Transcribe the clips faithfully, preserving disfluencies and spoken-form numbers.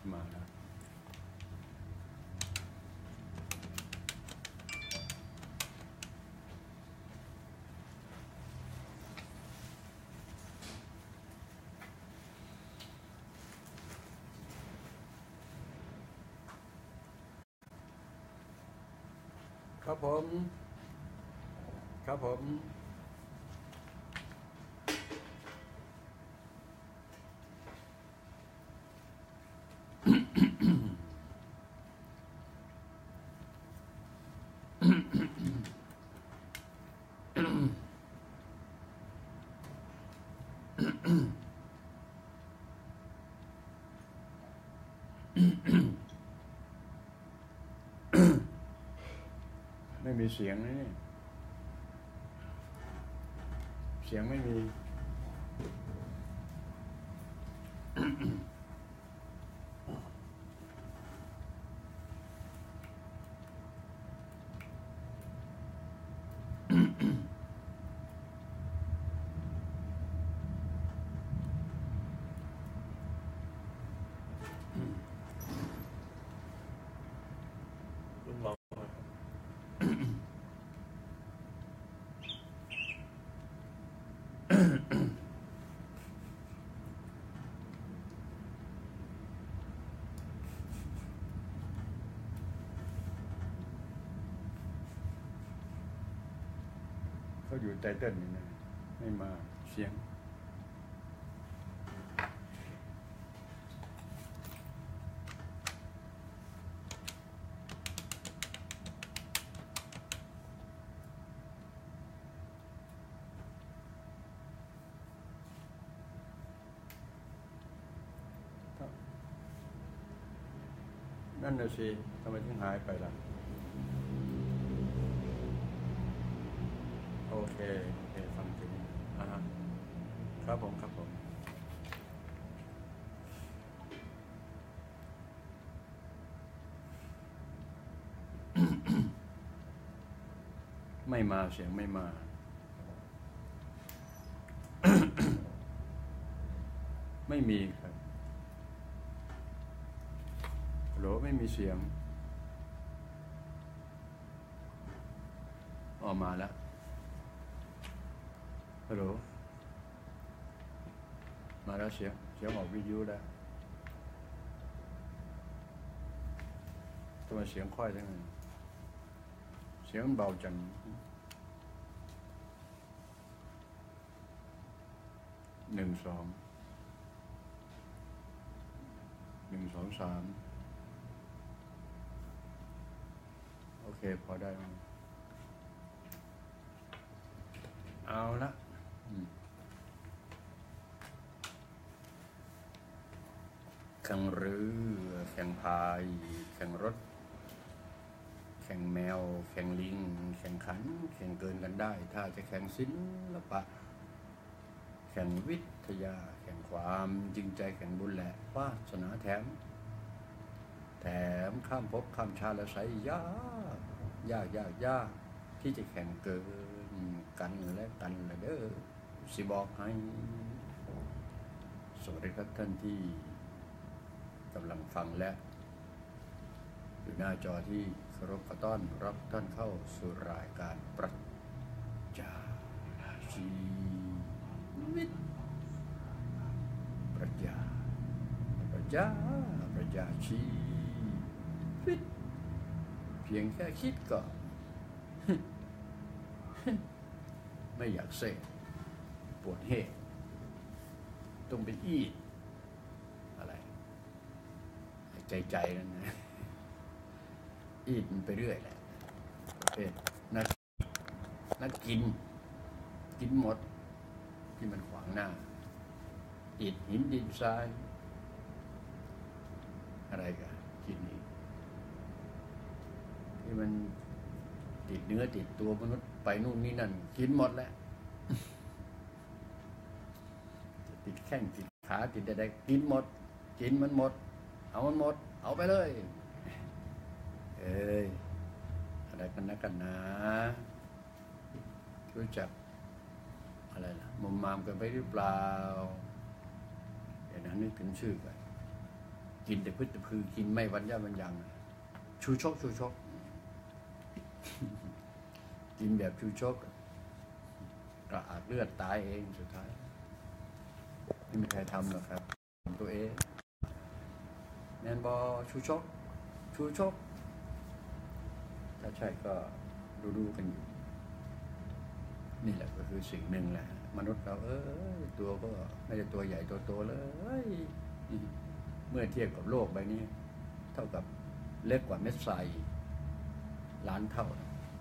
มาแล้วครับผมครับผมไม่มีเสียงนะนี่เสียงไม่มีลุงบอกเขาอยู่ไตเติ้ลนี่นะไม่มาเสียงนั่นน่ะสิทำไมถึงหายไปล่ะโอเคโอเคฟังถึงอ่าฮะครับผมครับผมไม่มาเสียงไม่มาไม่มีครับโหลไม่มีเสียงออกมาแล้วฮัลโหลมาแล้วเสียงเสียงออกวิทยุแล้วทำไมเสียงค่อยจังเลยเสียงเบาจังหนึ่งสองหนึ่งสองสามโอเคพอได้มั้งเอาละแข่งเรือแข่งพายแข่งรถแข่งแมวแข่งลิงแข่งขันแข่งเกินกันได้ถ้าจะแข่งศิลปะแข่งวิทยาแข่งความจริงใจแข่งบุญแหละวาสนาแถมแถมข้ามภพข้ามชาติและใช้ยากยากยากยากที่จะแข่งเกินกันและกันละเด้อสิบอกให้สวัสดีครับท่านที่กำลังฟังและอยู่หน้าจอที่เคารพต้อนรับท่านเข้าสู่รายการปรัชญาชีวิตปรัชญาปรัชญาปรัชญาชีวิตเพียงแค่คิดก็ไม่อยากเสกปวดเหตุต้องไปอีดอะไรใจใจนั่นนะอีดมันไปเรื่อยแหละประเภทนักนักกินกินหมดที่มันขวางหน้าอิฐหินดินทรายอะไรกันกินนี่ที่มันติดเนื้อติดตัวมนุษย์ไปนู่นนี่นั่นกินหมดแล้วติดแข้งติดขาติดใดๆกินหมดกินมันหมดเอามันหมดเอาไปเลยเอ้ยอะไรกันนะกันนะรู้จักอะไรล่ะมุมมามกันไปหรือเปล่าเดี๋ยวนั้นนึกถึงชื่อกันกินแต่พืชแต่พืชกินไม่วันย่าวันยังชูชกชูชก กินแบบชูชกกระอาดเลือดตายเองสุดท้ายไม่มีใครทำหรอกครับตัวเองแมนบอชูชกชูชกถ้าใช่ก็ดูๆกันอยู่นี่แหละก็คือสิ่งหนึ่งแหละมนุษย์เราเออตัวก็ไม่ใช่ตัวใหญ่ตัวโตเลยเมื่อเทียบกับโลกใบนี้เท่ากับเล็กกว่าเม็ดทรายล้านเท่า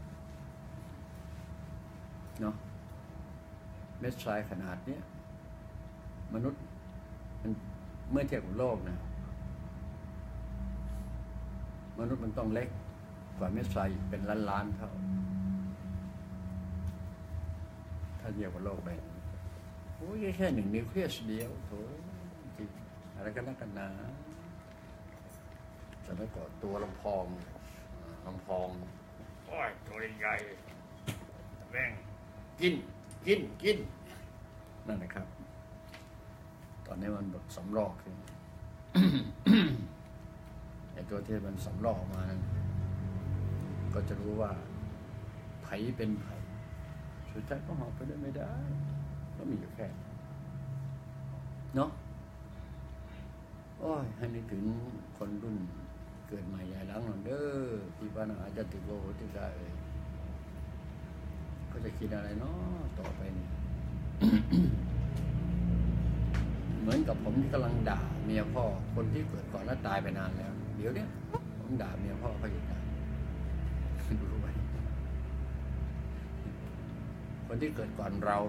เนาะเม็ดทรายขนาดนี้มนุษย์มันเมื่อเทียบกับโลกนะมนุษย์มันต้องเล็กกว่าเม็ดทรายเป็นล้านล้านเท่าถ้าเทียบกับโลกไปโอ้ยแค่หนึ่งนิวเคลียสเดียวโถจริงอะไรกันนักกันหนาจะไม่ก่อตัวลำพองลำพองโอ้ยตัวใหญ่แม่งกินกินกินนั่นนะครับตอนนี้มันแบบสำรอกขึ้น ไอ้ตัวที่มันสำรอกมานั้นก็จะรู้ว่าไผเป็นไผสุดท้ายก็หอบไปได้ไม่ได้ก็มีอยู่แค่เนาะโอ้ยให้นึกถึงคนรุ่นเกิดใหม่ใหญ่หลังหน่อยเด้อพี่ป้าอาจจะติดโลกติดใจเลยก็จะคิดอะไรเนาะต่อไปนี่ เหมือนกับผมที่กำลังด่าเมียพ่อคนที่เกิดก่อนแล้วตายไปนานแล้วเดี๋ยวเนี้ยผมด่าเมียพ่อเขาอยู่นะดูไว้คนที่เกิดก่อนเรา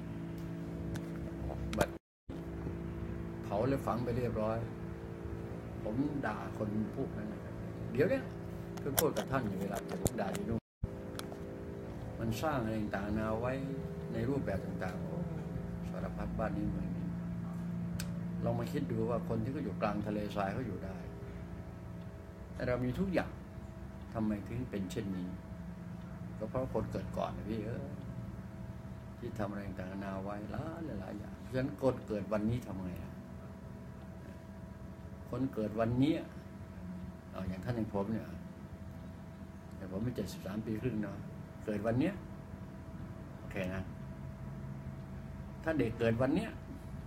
บัดเผาและฝังไปเรียบร้อยผมด่าคนพวกนั้นนะครับเดี๋ยวเนี้ยเพื่อพูดกับท่านอยู่เวลาผมด่าอยู่นู่นมันสร้างอะไรต่างๆนาไว้ในรูปแบบต่างๆสารพัดบ้านนี้เมืองนี้ลองมาคิดดูว่าคนที่เขาอยู่กลางทะเลทรายเขาอยู่ได้แต่เรามีทุกอย่างทำไมถึงเป็นเช่นนี้ก็เพราะคนเกิดก่อนนะพี่เออที่ทำอะไรต่างๆนาไว้หลายหลายอย่างเพราะฉะนั้นคนเกิดวันนี้ทำไงคนเกิดวันนี้เอาอย่างท่านอย่างผมเนี่ยแต่ผมไม่เจ็ดสิบสามปีครึ่งเนาะเกิดวันเนี้ยโอเคนะถ้าเด็กเกิดวันเนี้ย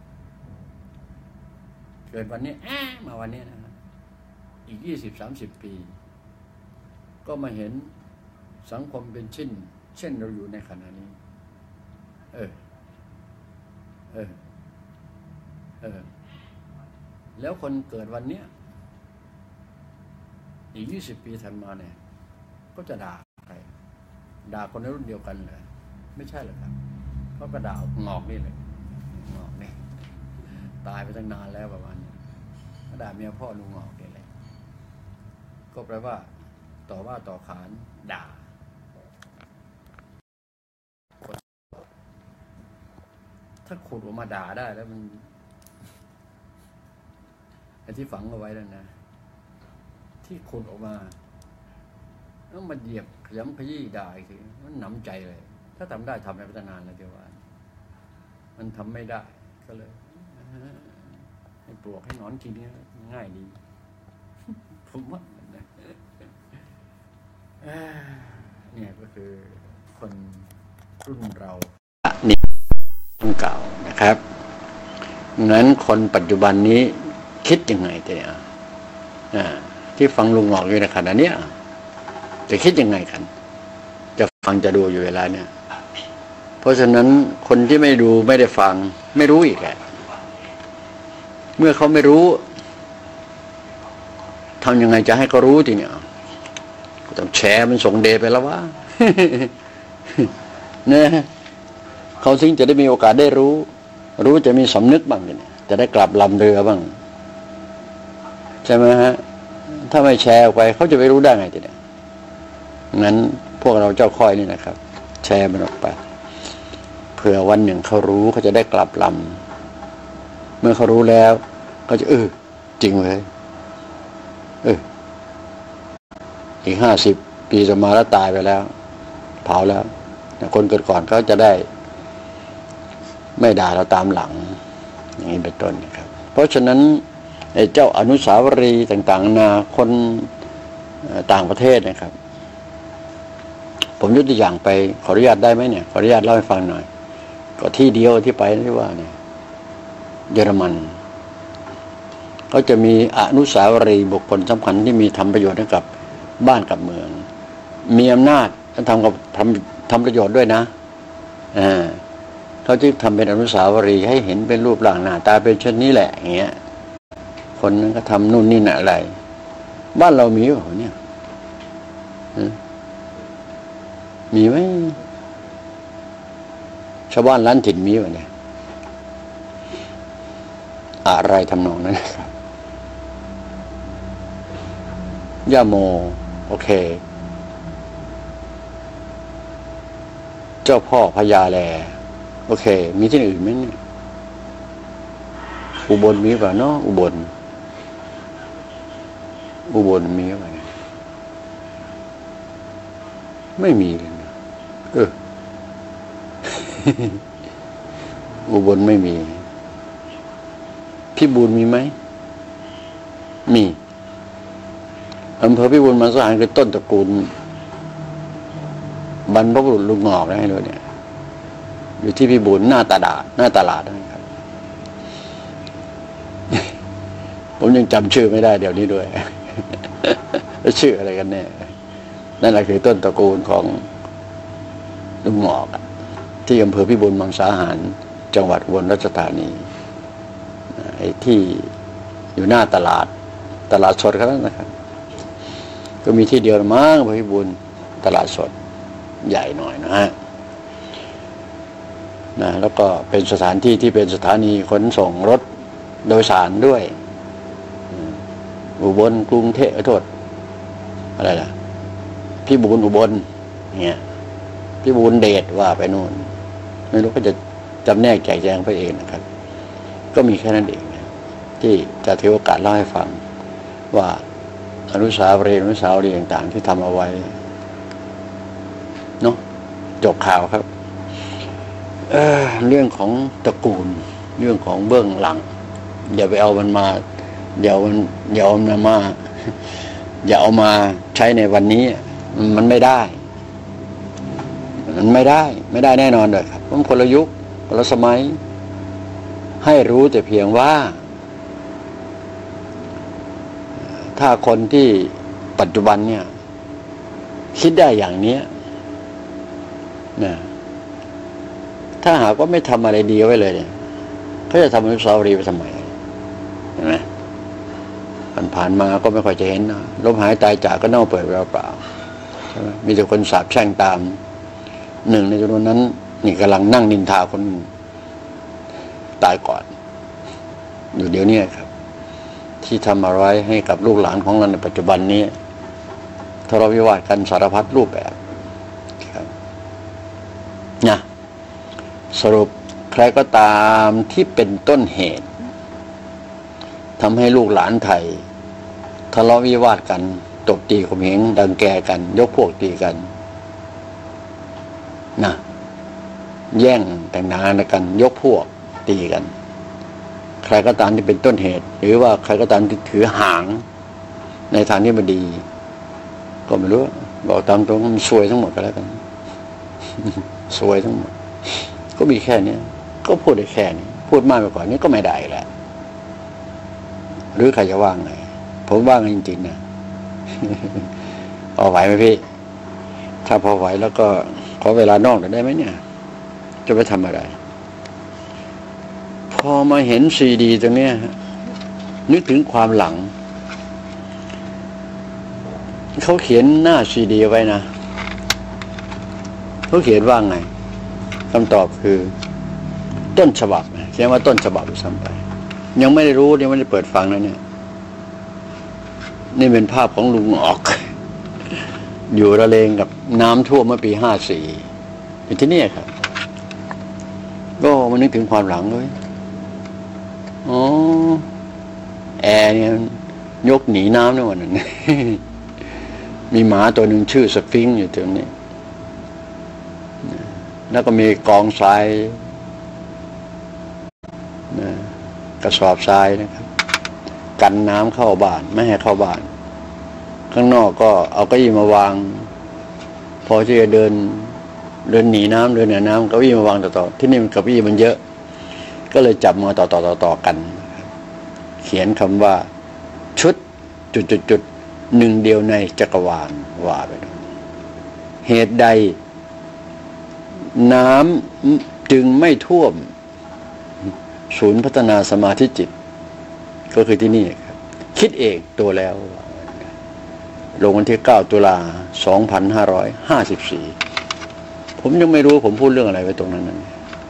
เกิดวันนี้แอะมาวันนี้นะอีกยี่สิบสามสิบปีก็มาเห็นสังคมเป็นเช่นเช่นเราอยู่ในขณะนี้เออเออเออแล้วคนเกิดวันเนี้ยอีกยี่สิบปีถัดมาเนี่ยก็จะด่าใครด่าคนในรุ่นเดียวกันเหรอไม่ใช่หรอกครับเพราะก็ด่างอกนี่เลยงอกนี่ตายไปตั้งนานแล้วประมาณนี้ก็ด่าเมียพ่อลุงงอกนี่แหละก็แปลว่าต่อว่าต่อขานด่าถ้าขุดออกมาด่าได้แล้วมันไอ้ที่ฝังเอาไว้แล้วนะที่ขุดออกมาแล้วมาเหยียบขยำขยี้ด่าอีกทีมันหนำใจเลยถ้าทำได้ทำในพัฒนานแล้วเดี๋ยวว่ามันทำไม่ได้ก็เลยให้ปลวกให้นอนกินนี่ง่ายดีผมว่าเนี่ยก็คือคนรุ่นเรานี่คนเก่านะครับงั้นคนปัจจุบันนี้คิดยังไงเนี่ยที่ฟังลุงหงอกอยู่ในขณะนี้จะคิดยังไงกันจะฟังจะดูอยู่เวลาเนี่ยเพราะฉะนั้นคนที่ไม่ดูไม่ได้ฟังไม่รู้อีกแหละเมื่อเขาไม่รู้ทำยังไงจะให้เขารู้ทีเนี่ยก็ต้องแชร์มันส่งเดชไปแล้ววะ เนี่ยเขาถึงจะได้มีโอกาสได้รู้รู้จะมีสำนึกบ้างเนี่ยจะได้กลับลำเรือบ้างใช่ไหมฮะถ้าไม่แชร์ออกไปเขาจะไปรู้ได้ไงทีเนี่ยงั้นพวกเราเจ้าค่อยนี่นะครับแชร์มันออกไปเผื่อวันหนึ่งเขารู้เขาจะได้กลับลำเมื่อเขารู้แล้วเขาจะเออจริงเลยเอออีกห้าสิบปีจะมาแล้วตายไปแล้วเผาแล้วคนเกิดก่อนเขาจะได้ไม่ด่าเราตามหลังอย่างนี้เป็นต้นนะครับเพราะฉะนั้นไอ้เจ้าอนุสาวรีย์ต่างๆนาคนต่างประเทศนะครับ ผมยกตัวอย่างไปขออนุญาตได้ไหมเนี่ยขออนุญาตเล่าให้ฟังหน่อยก็ที่เดียวที่ไปที่ว่าเนี่ยเยอรมันเขาจะมีอนุสาวรีย์บุคคลสำคัญที่มีทำประโยชน์ให้กับบ้านกับเมืองมีอำนาจทำกับทำทำประโยชน์ด้วยนะอ่าเขาจึงทำเป็นอนุสาวรีย์ให้เห็นเป็นรูปร่างหน้าตาเป็นเช่นนี้แหละอย่างเงี้ยคนนั้นก็ทำนู่นนี่น่ะอะไรบ้านเรามีเหรอเนี่ยมีไหมชาวบ้านร้านถิ่นมีวะเนี่ยอะไรทำนองนั้นครับย่าโมโอเคเจ้าพ่อพญาแลโอเคมีที่อื่นไหมเนี่ยอุบลมีป่ะเนาะอุบลอุบลมีป่ะเนี่ยไม่มีเลยนะเออ อุบลไม่มีพิบูลมีไหมมีอำเภอพิบูลมังสาหารคือต้นตระกูลบรรพบุรุษลุงงอกนะให้ด้วยเนี่ยอยู่ที่พิบูลหน้าตลาดหน้าตลาดนะครับ ผมยังจำชื่อไม่ได้เดี๋ยวนี้ด้วย แล้วชื่ออะไรกันแน่นั่นแหละคือต้นตระกูลของลุงงอกที่อำเภอพิบูลมังสาหารจังหวัดอุบลราชธานีไอ้ที่อยู่หน้าตลาดตลาดสดเขาแล้วนะครับก็มีที่เดียวมั้งอำเภอพิบูลตลาดสดใหญ่หน่อยนะฮะนะแล้วก็เป็นสถานที่ที่เป็นสถานีขนส่งรถโดยสารด้วยอุบลกรุงเทพโทษอะไรล่ะพิบูลอุบลเนี่ยพิบูลเดชว่าไปโน่นไม่รู้ก็จะจำแนกแจกแจงไปเองนะครับก็มีแค่นั้นเองนะที่จะถือโอกาสเล่าให้ฟังว่าอนุสาวรีย์อนุสาวรีย์ต่างๆที่ทำเอาไว้เนาะจบข่าวครับ เ, เรื่องของตระกูลเรื่องของเบื้องหลังอย่าไปเอามันมาเดี๋ยวมันอย่าเอามันมาอย่าเอามาใช้ในวันนี้มันไม่ได้มันไม่ได้ไม่ได้แน่นอนเลยครับเพราะมันคนละยุคคนละสมัยให้รู้แต่เพียงว่าถ้าคนที่ปัจจุบันเนี่ยคิดได้อย่างนี้นะถ้าหากว่าไม่ทำอะไรดีไว้เลยเนี่ยเขาจะทำอนุสาวรีย์ไปทำไมเห็นไหมผ่านมาก็ไม่ค่อยจะเห็นนะลมหายตายจากก็เน่าเปื่อยเปล่าๆใช่ไหมมีแต่คนสาปแช่งตามหนึ่งในจำนวนนั้นนี่กำลังนั่งนินทาคนตายก่อนอยู่เดี๋ยวนี้ครับที่ทำอะไรให้กับลูกหลานของเราในปัจจุบันนี้ทะเลาะวิวาทกันสารพัดรูปแบบครับนะสรุปใครก็ตามที่เป็นต้นเหตุทำให้ลูกหลานไทยทะเลาะวิวาทกันตบตีข่มเหงดังแกกันยกพวกตีกันนะแย่งแต่งงานกันยกพวกตีกันใครก็ตามที่เป็นต้นเหตุหรือว่าใครก็ตามที่ถือหางในทางที่มันดีก็ไม่รู้บอกตามตรงมันซวยทั้งหมดก็แล้วกันซวยทั้งหมดก็มีแค่นี้ก็พูดได้แค่นี้พูดมากไปกว่านี้ก็ไม่ได้แหละหรือใครจะว่างไงผมว่างจริงๆนะเอาไหวไหมพี่ถ้าพอไหวแล้วก็ขอเวลานอกหน่อยได้ไหมเนี่ยจะไปทำอะไรพอมาเห็นซีดีตรงนี้นึกถึงความหลังเขาเขียนหน้าซีดีไว้นะเขาเขียนว่าไงคำตอบคือต้นฉบับเขียนว่าต้นฉบับซ้ำไปยังไม่ได้รู้ยังไม่ได้เปิดฟังนะเนี่ยนี่เป็นภาพของลุงออกอยู่ระเลงกับน้ำท่วมเมื่อปีห้าสี่อยู่ที่นี่ครับก็มานึกถึงความหลังเลยอ๋อแอร์เนี่ยยกหนีน้ำในวันนั้น มีหมาตัวหนึ่งชื่อสฟิงค์อยู่ตรงนี้แล้วก็มีกองทรายนะกระสอบทรายนะครับกันน้ำเข้าบ้านไม่ให้เข้าบ้านข้างนอกก็เอาเก้าอี้มาวางพอที่จะเดินเดินหนีน้ำเดินเหนือน้ำเก้าอี้มาวางต่อๆที่นี่มันเก้าอี้มันเยอะก็เลยจับมาต่อๆต่อๆกันเขียนคำว่าชุดจุดๆๆหนึ่งเดียวในจักรวาลว่าไปเหตุใดน้ำจึงไม่ท่วมศูนย์พัฒนาสมาธิจิตก็คือที่นี่ครับคิดเองตัวแล้วลงวันที่เก้าตุลาสองพันห้าร้อยห้าสิบสี่ผมยังไม่รู้ผมพูดเรื่องอะไรไว้ตรงนั้นนะ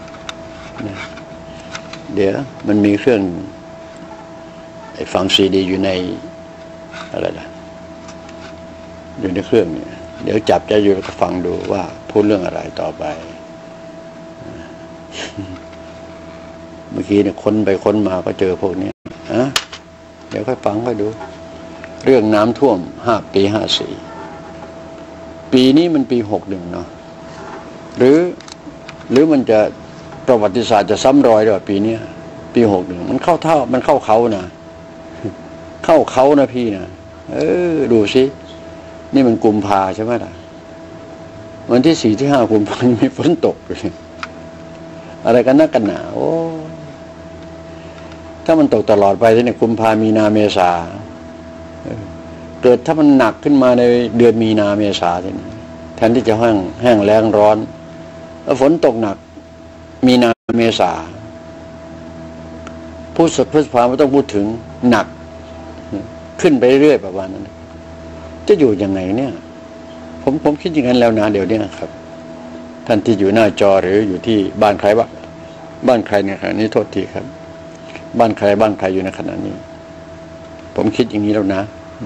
เดี๋ยวมันมีเครื่องไอ้ฟังซีดีอยู่ในอะไรล่ะอยู่ในเครื่องเนี่ยเดี๋ยวจับจะอยู่แล้วก็ฟังดูว่าพูดเรื่องอะไรต่อไปเมื่อกี้เนี่ยค้นไปค้นมาก็เจอพวกนี้อะเดี๋ยวค่อยฟังค่อยดูเรื่องน้ำท่วมห้าปีห้าสี่ปีนี้มันปีหกหนึ่งเนาะหรือหรือมันจะประวัติศาสตร์จะซ้ำรอยด้วยปีนี้ปีหกหนึ่งมันเข้าเท่ามันเข้าเขานะเข้าเขานะพี่นะเออดูสินี่มันกุมภาใช่ไหมล่ะวันที่สี่ที่ห้ากุมภามีฝนตกเลยอะไรกันนักกันหนาโอ้ถ้ามันตกตลอดไปเนี่ยกุมภามีนาเมษาเกิดถ้ามันหนักขึ้นมาในเดือนมีนาเมษาเนี่ยแทนที่จะแห้งแห้งแล้งร้อนแล้วฝนตกหนักมีนาเมษาพูดสัพพพาไม่ต้องพูดถึงหนักขึ้นไปเรื่อยประมาณนั้นจะอยู่ยังไงเนี่ยผมผมคิดอย่างนั้นแล้วนะเดี๋ยวนี้นะครับท่านที่อยู่หน้าจอหรืออยู่ที่บ้านใครบ้างบ้านใครเนี่ยครับนี่โทษทีครับบ้านใครบ้านใครอยู่ในขณะนี้ผมคิดอย่างนี้แล้วนะ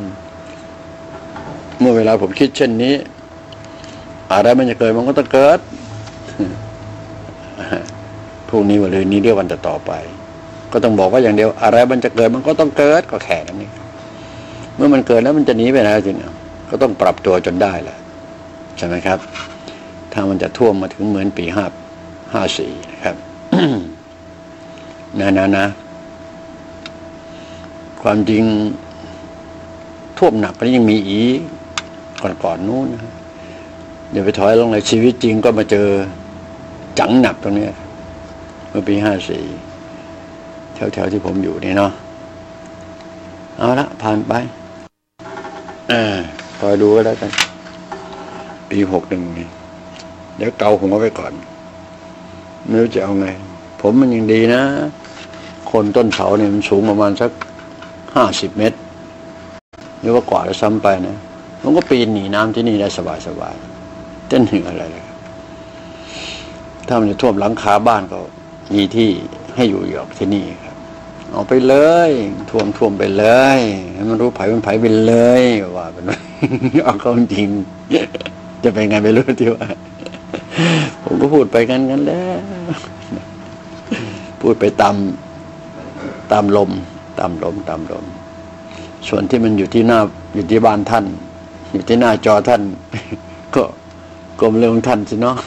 เมื่อเวลาผมคิดเช่นนี้อะไรมันจะเกิดมันก็ต้องเกิดพรุ่งนี้วันเลยนี้เรื่องวันต่อไปก็ต้องบอกว่าอย่างเดียวอะไรมันจะเกิดมันก็ต้องเกิดก็แค่นั้นนี่เมื่อมันเกิดแล้วมันจะหนีไปไหนจริงๆก็ต้องปรับตัวจนได้แหละใช่ไหมครับถ้ามันจะท่วมมาถึงเหมือนปีห้าห้าสี่นะครับ นะนะนะความจริงท่วมหนักก็ยังมีอีกก่อนๆนู้นนะเดี๋ยวไปถอยลงในชีวิตจริงก็มาเจอจังหนักตรงนี้เมื่อปีห้าสี่แถวๆที่ผมอยู่นี่เนาะเอาละผ่านไปเออคอยดูก็แล้วกันปีหกหนึ่งนี่เดี๋ยวเกาหัวไปก่อนไม่รู้จะเอาไงผมมันยังดีนะคนต้นเสาเนี่ยมันสูงประมาณสักห้าสิบเมตรหรือว่ากว่าจะซ้ำไปนะมันก็ปีนหนีน้ำที่นี่ได้สบายๆเต้นถึงอะไรเลยถ้ามันจะท่วมหลังคาบ้านก็มีที่ให้อยู่หยอกที่นี่ครับเอาไปเลยท่วมท่วมไปเลยให้มันรู้ไผ่เป็นไผ่ไปเลยว่าเป็นเอาเข้าจริงจะเป็นไงไม่รู้ที่ว่าผมก็พูดไปกันกันแล้วพูดไปตามตามลมตามลมตามลมส่วนที่มันอยู่ที่หน้าอยู่ที่บ้านท่านอยู่ที่หน้าจอท่านก็กลมเรื่องของท่านสิเนาะ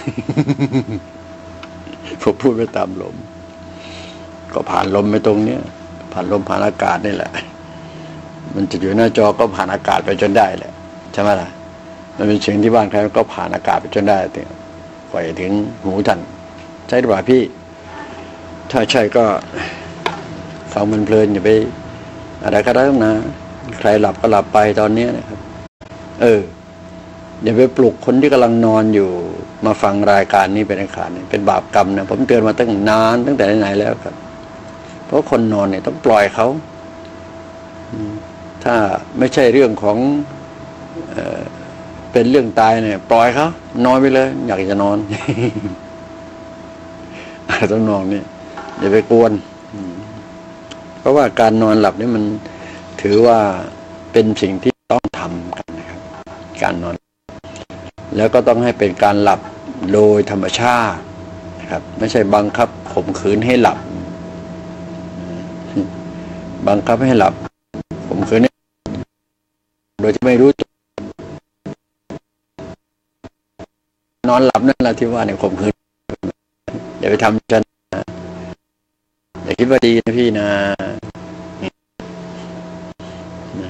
ผมพูดไปตามลมก็ผ่านลมไปตรงเนี้ยผ่านลมผ่านอากาศนี่แหละมันจะอยู่หน้าจอก็ผ่านอากาศไปจนได้แหละใช่ไหมล่ะมันเป็นเสียงที่บ้านใครก็ผ่านอากาศไปจนได้ถึงกว่าจะถึงหูท่านใช่หรือเปล่าพี่ถ้าใช่ก็ฟังมันเพลินอย่าไปอะไรก็ได้นะใครหลับก็หลับไปตอนนี้นะครับเอออย่าไปปลุกคนที่กำลังนอนอยู่มาฟังรายการนี้เป็นอันขาดเป็นบาปกรรมนะผมเตือนมาตั้งนานตั้งแต่ไหนๆแล้วครับเพราะคนนอนเนี่ยต้องปล่อยเขาถ้าไม่ใช่เรื่องของเอ่อเป็นเรื่องตายเนี่ยปล่อยเขานอนไปเลยอยากจะนอนต้องนอนนี่อย่าไปกวนเพราะว่าการนอนหลับนี่มันถือว่าเป็นสิ่งที่ต้องทำกันนะครับการนอนแล้วก็ต้องให้เป็นการหลับโดยธรรมชาตินะครับไม่ใช่บังคับข่มขืนให้หลับบังคับให้หลับข่มขืนโดยที่ไม่รู้นอนหลับนั่นแหละที่ว่าเนี่ยข่มขืนอย่าไปทำฉันอย่าคิดว่าดีนะพี่นะ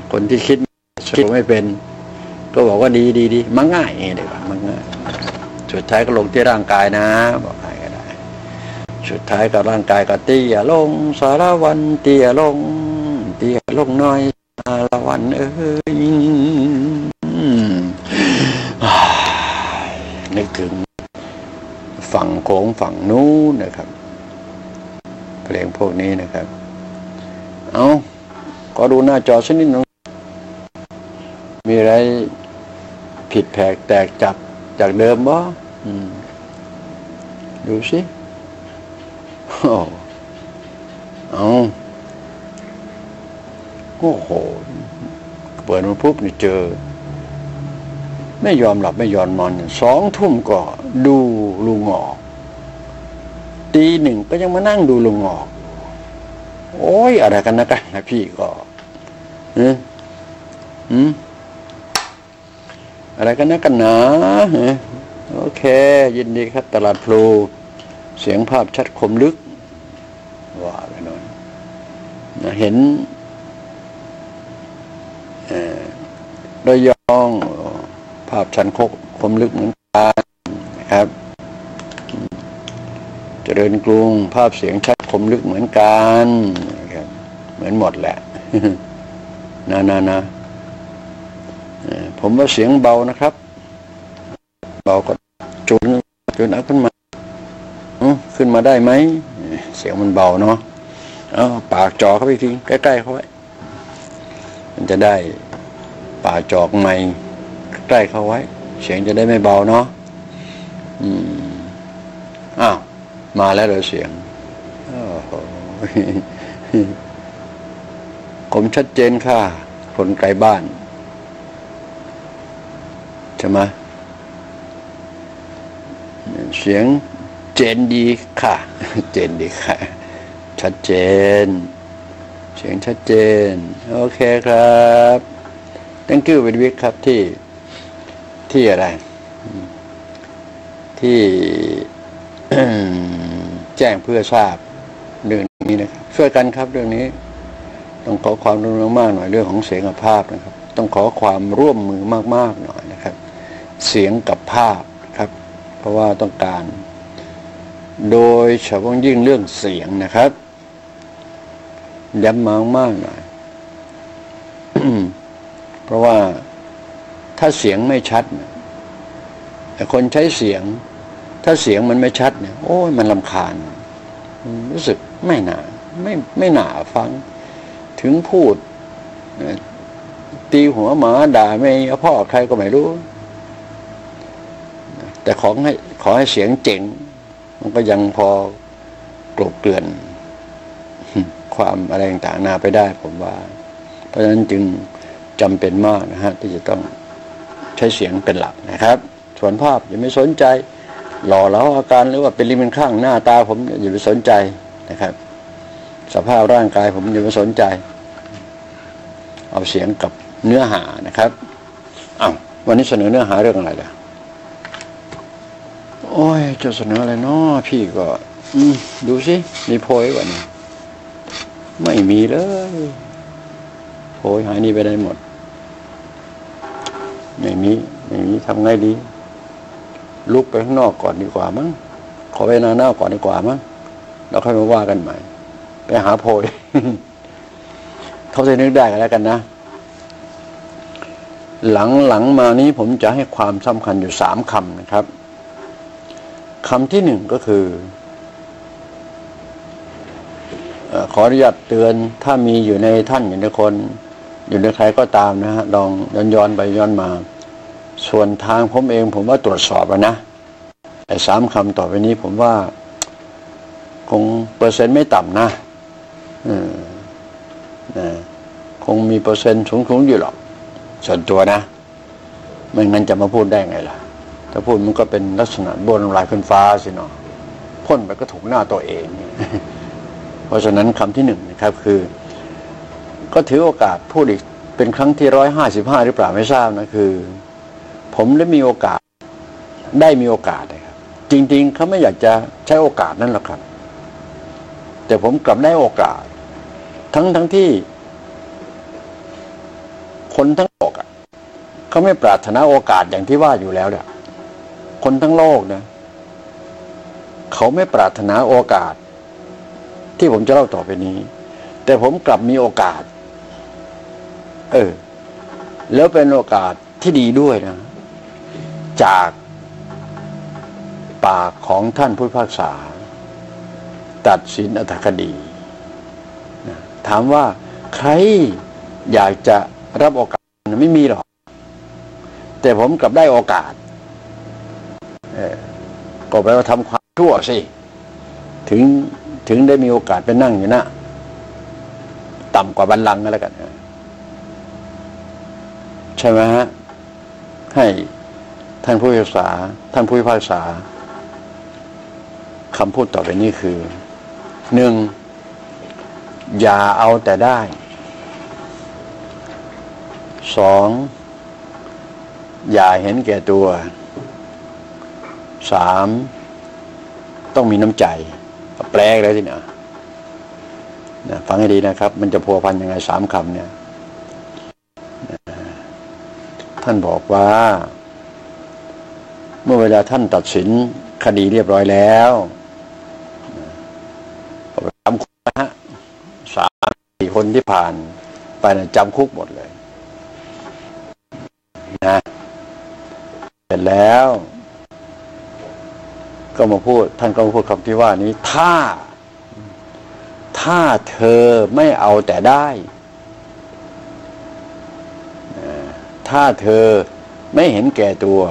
คนที่คิดคิดไม่เป็นก็บอกว่าดีดีดีมันง่ายเองเลยว่ามันง่ายสุดท้ายก็ลงที่ร่างกายนะบอกใครก็ได้สุดท้ายกับร่างกายก็เตี้ยลงสารวันเตี้ยลงเตี้ยลงน้อยสารวันเอ้ยนึกถึงฝั่งโขงฝั่งนู้นนะครับเพลงพวกนี้นะครับเอาก็ดูหน้าจอสักนิดนึงมีอะไรผิดแผกแตกจากจากเดิมบ่ดูสิโอ้เอาโอ้โหเปิดมาปุ๊บนี่เจอไม่ยอมหลับไม่ยอมนอนสองทุ่มก็ดูลุงออกตีหนึ่งก็ยังมานั่งดูลุงออกโอ้ยอะไรกันนะกันนะพี่ก็อืมอืมอะไรกันนะกันหนาโอเคยินดีครับตลาดพลูเสียงภาพชัดคมลึกว่าไปหน่อยเห็นระยองภาพชัดคมลึกเหมือนกันนะครับเจริญกรุงภาพเสียงชัดคมลึกเหมือนกันนะครับเหมือนหมดแหละนะนะนะผมว่าเสียงเบานะครับเบาก็จุนจุนเอาขึ้นมาขึ้นมาได้ไหมเสียงมันเบาเนาะเอาปากจอเข้าไปทีใกล้ๆเขาไว้มันจะได้ปากจอกไมค์ใกล้เข้าไว้เสียงจะได้ไม่เบาเนาะอืมอ้าวมาแล้วเลยเสียงโอ้โหผมชัดเจนค่ะคนไกลบ้านใช่ไหมเสียงเจนดีค่ะเจนดีค่ะชัดเจนเสียงชัดเจนโอเคครับ thank you วิทวิทครับที่ที่อะไรที่ แจ้งเพื่อทราบเรื่องนี้นะครับช่วยกันครับเรื่องนี้ต้องขอความร่วมมือมากหน่อยเรื่องของเสียงกับภาพนะครับต้องขอความร่วมมือมากๆหน่อยนะครับเสียงกับภาพครับเพราะว่าต้องการโดยเฉพาะยิ่งเรื่องเสียงนะครับย้ำมากมากหน่อย เพราะว่าถ้าเสียงไม่ชัดแต่คนใช้เสียงถ้าเสียงมันไม่ชัดเนี่ยโอ้ยมันรำคาญรู้สึกไม่หนาไม่ไม่หนาฟังถึงพูดตีหัวหมาด่าไม่พ่อใครก็ไม่รู้แต่ขอให้ขอให้เสียงเจ๋งมันก็ยังพอกลบเกลื่อนความอะไรต่างๆนาไปได้ผมว่าเพราะฉะนั้นจึงจำเป็นมากนะฮะที่จะต้องใช้เสียงเป็นหลักนะครับส่วนภาพอย่าไม่สนใจหล่อแล้วอาการหรือว่าเป็นริมเป็นข้างหน้าตาผมอย่าไปสนใจนะครับสภาพร่างกายผมอย่าไปสนใจเอาเสียงกับเนื้อหานะครับอ้าววันนี้เสนอเนื้อหาเรื่องอะไรล่ะโอ้ยจะเสนออะไรเนาะพี่ก็ดูสิมีโพยก่อนนี่ไม่มีเลยโพยหายนี่ไปได้หมดไม่มีไม่มีทำไงดีลุกไปข้างนอกก่อนดีกว่ามั้งขอไปนาหน้าก่อนดีกว่ามั้งแล้วค่อยมาว่ากันใหม่ไปหาโพย เขาจะนึกได้กันแล้วกันนะหลังหลังมานี้ผมจะให้ความสำคัญอยู่สามคำนะครับคำที่หนึ่งก็คือขออนุญาตเตือนถ้ามีอยู่ในท่านอยู่ในคนอยู่ในใครก็ตามนะฮะลองย้อนย้อนไปย้อนมาส่วนทางผมเองผมว่าตรวจสอบแล้วนะแต่สามคำต่อไปนี้ผมว่าคงเปอร์เซ็นต์ไม่ต่ำนะอืมนะคงมีเปอร์เซ็นต์สูงๆอยู่หรอกส่วนตัวนะไม่งั้นจะมาพูดได้ไงล่ะถ้าพูดมันก็เป็นลักษณะโบนน้ำลายขึ้นฟ้าสิเนาะพ่นไปก็ถูกหน้าตัวเอง เพราะฉะนั้นคำที่หนึ่งนะครับคือก็ถือโอกาสพูดอีกเป็นครั้งที่ร้อยห้าสิบห้าหรือเปล่าไม่ทราบนะคือผมได้มีโอกาสได้มีโอกาสนะครับจริงๆเขาไม่อยากจะใช้โอกาสนั่นหรอกครับแต่ผมกลับได้โอกาสทั้งทั้งที่คนทั้งโลกอ่ะเขาไม่ปรารถนาโอกาสอย่างที่ว่าอยู่แล้วเนี่ยคนทั้งโลกนะเขาไม่ปรารถนาโอกาสที่ผมจะเล่าต่อไปนี้แต่ผมกลับมีโอกาสเออแล้วเป็นโอกาสที่ดีด้วยนะจากปากของท่านผู้พิพากษาตัดสินอัตถคดีนะถามว่าใครอยากจะรับโอกาสไม่มีหรอกแต่ผมกลับได้โอกาสเออก็แปลว่าทำความชั่วสิถึงถึงได้มีโอกาสไปนั่งอยู่นะต่ำกว่าบัลลังก์ก็แล้วกันใช่ไหมฮะให้ท่านผู้พิพากษาท่านผู้พิพากษาคำพูดต่อไปนี้คือหนึ่งอย่าเอาแต่ได้สองอย่าเห็นแก่ตัวสามต้องมีน้ำใจแปลเลยทีเนี่ยนะฟังให้ดีนะครับมันจะพัวพันยังไงสามคำเนี่ยท่านบอกว่าเมื่อเวลาท่านตัดสินคดีเรียบร้อยแล้วจำคุกนะฮะสามสี่คนที่ผ่านไปนะจำคุกหมดเลยนะเสร็จแล้วก็มาพูดท่านก็มาพูดคำที่ว่านี้ถ้าถ้าเธอไม่เอาแต่ได้ถ้าเธอไม่เห็นแก่ตัว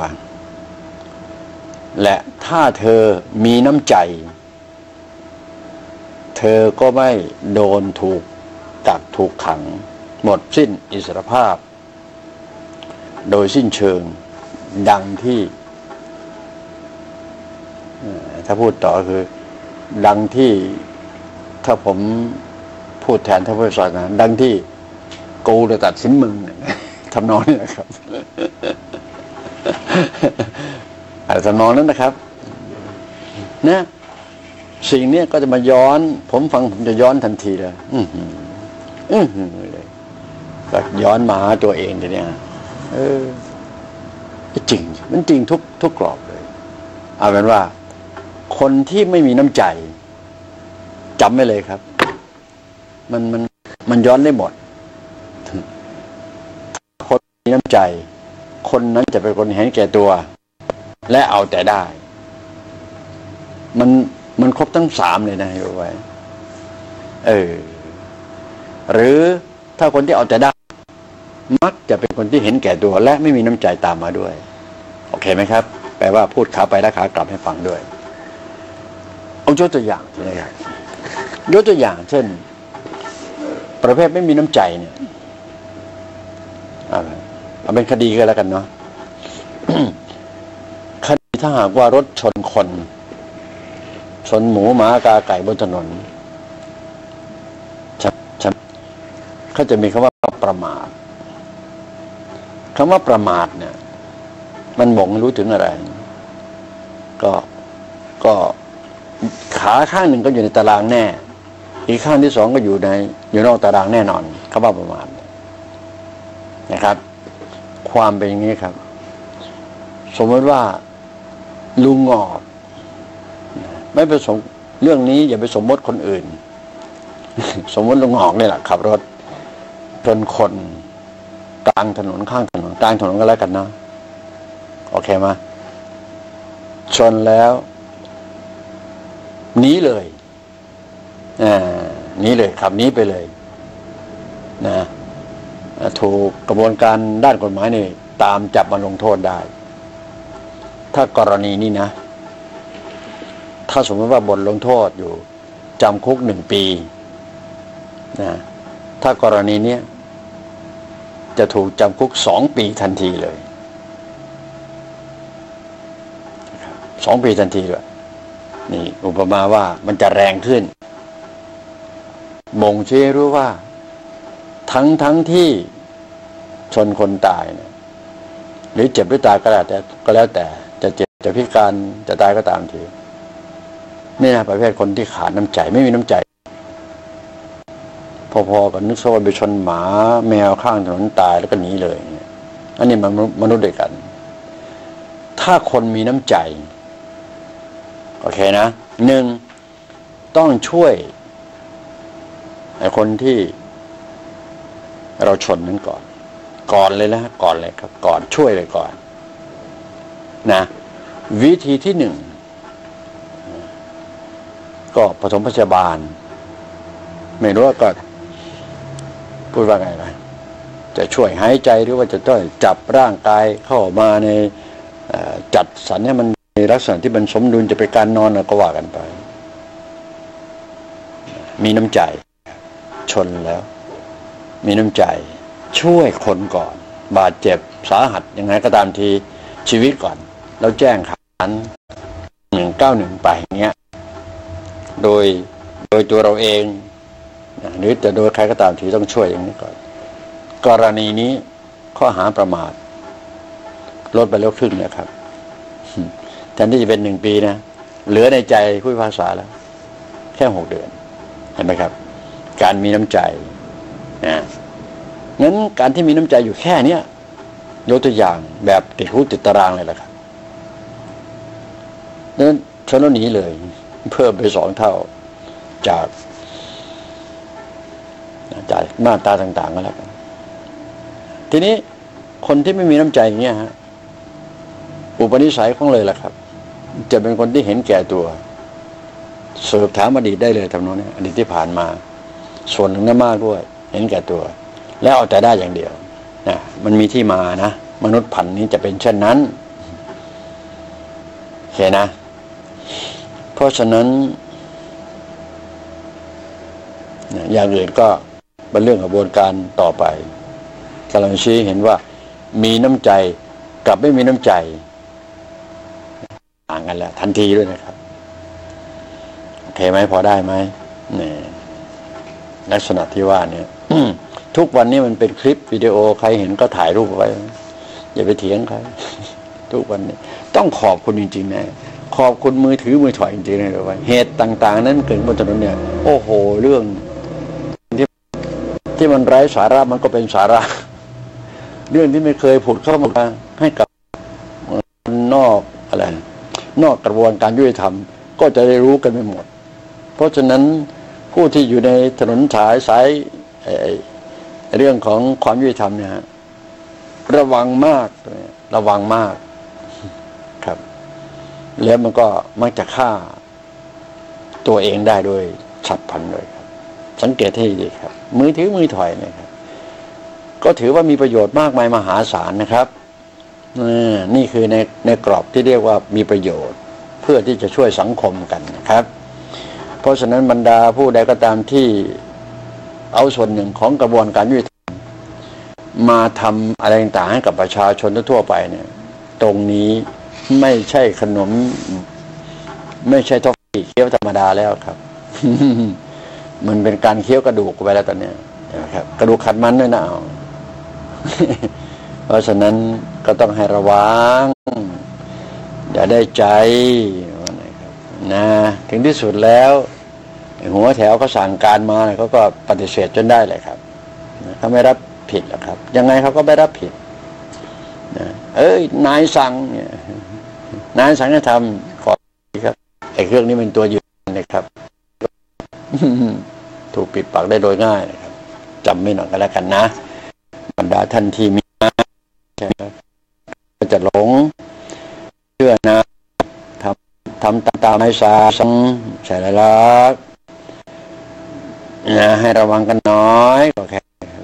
และถ้าเธอมีน้ำใจเธอก็ไม่โดนถูกกักถูกขังหมดสิ้นอิสรภาพโดยสิ้นเชิงดังที่ถ้าพูดต่อคือดังที่ถ้าผมพูดแทนท่านผู้สอนนะดังที่กูจะตัดสินมึงทำนองนี้นะครับอะไรทำนองนั้นนะครับนะสิ่งนี้ก็จะมาย้อนผมฟังผมจะย้อนทันทีเลยอือหืออือหือเลยก็ย้อนมาหาตัวเองทีเนี้ยเออจริงมันจริงทุกทุกกรอบเลยเอาเป็นว่าคนที่ไม่มีน้ำใจจำไว้เลยครับมันมันมันย้อนได้หมดคนมีน้ำใจคนนั้นจะเป็นคนเห็นแก่ตัวและเอาแต่ได้มันมันครบทั้งสามเลยนะอยู่ไว้เออหรือถ้าคนที่เอาแต่ได้มักจะเป็นคนที่เห็นแก่ตัวและไม่มีน้ำใจตามมาด้วยโอเคไหมครับแปลว่าพูดขาไปและขากลับให้ฟังด้วยเอายกตัวอย่างนะครับยกตัวอย่างเช่นประเภทไม่มีน้ำใจเนี่ยเอาเป็นคดีก็แล้วกันเนาะ คดีถ้าหากว่ารถชนคนชนหมูหมากาไก่บนถนนเขาจะมีคำว่าประมาทคำว่าประมาทเนี่ยมันบ่งรู้ถึงอะไรก็ก็ขาข้างหนึ่งก็อยู่ในตารางแน่อีกข้างที่สองก็อยู่ในอยู่นอกตารางแน่นอนคำว่าประมาทนะครับความเป็นอย่างนี้ครับสมมติว่าลุงงอกไม่ไปสมเรื่องนี้อย่าไปสมมติคนอื่น สมมติลุงงอกนี่แหละขับรถชนคนกลางถนนข้างถนนกลางถนนก็แล้วกันเนาะโอเคไหมชนแล้วหนีเลยอ่าหนีเลยขับหนีไปเลยนะถูกกระบวนการด้านกฎหมายนี่ตามจับมาลงโทษได้ถ้ากรณีนี้นะถ้าสมมติว่าบทลงโทษอยู่จำคุกหนึ่งปีนะถ้ากรณีนี้จะถูกจำคุกสองปีทันทีเลยสองปีทันทีเลยนี่อุปมาว่ามันจะแรงขึ้นบ่งชี้รู้ว่าทั้งทั้งที่ชนคนตายเนี่ยหรือเจ็บหรือตายก็แล้วแต่ก็แล้วแต่จะเจ็บจะพิการจะตายก็ตามทีนี่นะประเภทคนที่ขาดน้ำใจไม่มีน้ำใจพอๆกับนึกซะว่าไปชนหมาแมวข้างถนนตายแล้วก็หนีเลยอันนี้มันมนุษย์ด้วยกันถ้าคนมีน้ำใจโอเคนะหนึ่งต้องช่วยไอ้คนที่เราชนนั้นก่อนก่อนเลยนะก่อนเลยครับก่อนช่วยเลยก่อนนะวิธีที่หนึ่งก็ผสมพยาบาลไม่รู้ว่าก็พูดว่าไงนะจะช่วยหายใจหรือว่าจะต้องจับร่างกายเข้ามาในจัดสรรให้มันในลักษณะที่มันสมดุลจะเป็นการนอนก็ว่ากันไปมีน้ำใจชนแล้วมีน้ำใจช่วยคนก่อนบาดเจ็บสาหัสยังไงก็ตามทีชีวิตก่อนแล้วแจ้งข่าวหนึ่งเก้าหนึ่งไปอย่างเงี้ยโดยโดยตัวเราเองหรือจะโดยใครก็ตามทีต้องช่วยอย่างนี้ก่อนกรณีนี้ข้อหาประมาทลดไปแล้วครึ่งนะครับแทนที่จะเป็นหนึ่งปีนะเหลือในใจผู้พิพากษาแล้วแค่หกเดือนเห็นไหมครับการมีน้ำใจนะงั้นการที่มีน้ำใจอยู่แค่เนี้ยยกตัวอย่างแบบติดคุกติดตารางเลยแหละครับนั้นฉันแล้วหนีเลยเพิ่มไปสองเท่าจากจากหน้าตาต่างๆก็แล้วกันทีนี้คนที่ไม่มีน้ำใจอย่างเงี้ยฮะอุปนิสัยของเลยล่ะครับจะเป็นคนที่เห็นแก่ตัวเสิร์ฟถามอดีตได้เลยทำนองนี้อดีตที่ผ่านมาส่วนหนึ่งน่ามากด้วยเห็นแก่ตัวแล้วเอาแต่ได้อย่างเดียวนะมันมีที่มานะมนุษย์พันธุ์นี้จะเป็นเช่นนั้นโอเคนะเพราะฉะนั้นอย่างอื่นก็เป็นเรื่องกระบวนการต่อไปกำลังชี้เห็นว่ามีน้ำใจกับไม่มีน้ำใจต่างกันแล้วทันทีด้วยนะครับโอเคไหมพอได้ไหมนี่ลักษณะที่ว่าเนี่ยทุกวันนี้มันเป็นคลิปวิดีโอใครเห็นก็ถ่ายรูปไว้อย่าไปเถียงใครทุกวันนี้ต้องขอบคุณจริงๆนะขอบคุณมือถือมือถอยจริงๆเลยว่าเหตุต่างๆนั้นเกิดบนถนนเนี่ยโอ้โหเรื่องที่ที่มันไร้สาระมันก็เป็นสาระเรื่องที่ไม่เคยผุดเข้ามาให้กับนอกอะไรนอกกระบวนการยุติธรรมก็จะได้รู้กันไปหมดเพราะฉะนั้นผู้ที่อยู่ในถนนสายสายเรื่องของความยุติธรรมเนี่ยระวังมากระวังมากครับแล้วมันก็มักจะฆ่าตัวเองได้โดยฉับพลันเลยครับสังเกตให้ดีครับมือถือมือถอยนะครับก็ถือว่ามีประโยชน์มากมายมหาศาลนะครับนี่คือในในกรอบที่เรียกว่ามีประโยชน์เพื่อที่จะช่วยสังคมกันนะครับเพราะฉะนั้นบรรดาผู้ใดก็ตามที่เอาส่วนหนึ่งของกระบวนการยุติธรรมมาทำอะไรต่างๆให้กับประชาชนทั่วไปเนี่ยตรงนี้ไม่ใช่ขนมไม่ใช่ทอฟฟี่เคี้ยวธรรมดาแล้วครับ มันเป็นการเคี้ยวกระดูกไปแล้วตอนนี้นะครับกระดูกขัดมันด้วยนะเอา เพราะฉะนั้นก็ต้องให้ระวังอย่าได้ใจนะถึงที่สุดแล้วหัวแถวเขาสั่งการมาเขาก็ปฏิเสธจนได้เลยครับเขาไม่รับผิดหรอกครับยังไงเขาก็ไม่รับผิดนะเอ้ยนายสั่งเนี่ยนายสั่งให้ทำขอครับไอ้เครื่องนี้เป็นตัวยืนนะครับถูกปิดปากได้โดยง่ายนะครับจำไม่หน่อยก็แล้วกันนะบรรดาท่านที่มีก็จะหลงเชื่อนะทำทำตามให้สาสังใส่ละลักนะให้ระวังกันน้อยก็แค่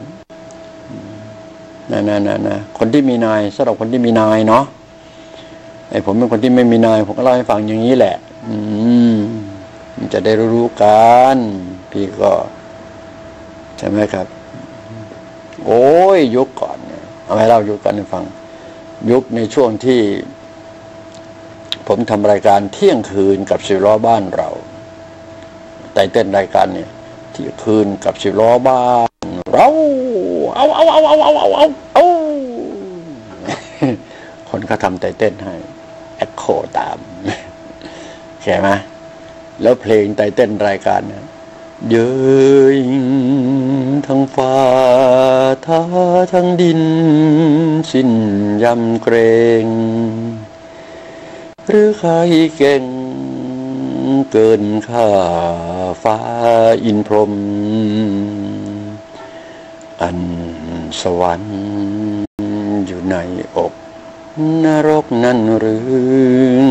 นะนะนะนะคนที่มีนายสำหรับคนที่มีนายเนาะไอ้ผมเป็นคนที่ไม่มีนายผมก็เล่าให้ฟังอย่างนี้แหละอืมจะได้รู้กันพี่ก็ใช่ไหมครับโอ้ยยุคก่อนเนี่ยเอาให้เล่ายุคกันให้ฟังยุคในช่วงที่ผมทำรายการเที่ยงคืนกับสิบล้อบ้านเราไตเติ้ลรายการเนี่ยเที่ยงคืนกับสิบล้อบ้านเราเอาเอาเอาเอาเอาเอาเอาเอาคนเขาทำไตเติ้ลให้แอคโคตามใช่ไหมแล้วเพลงไตเติ้ลรายการเนี่ยเย้ยทั้งฟ้าท้าทั้งดินสิ้นยำเกรงหรือใครเก่งเกินข้าฟ้าอินพรหมอันสวรรค์อยู่ในอกนรกนั่นหรือ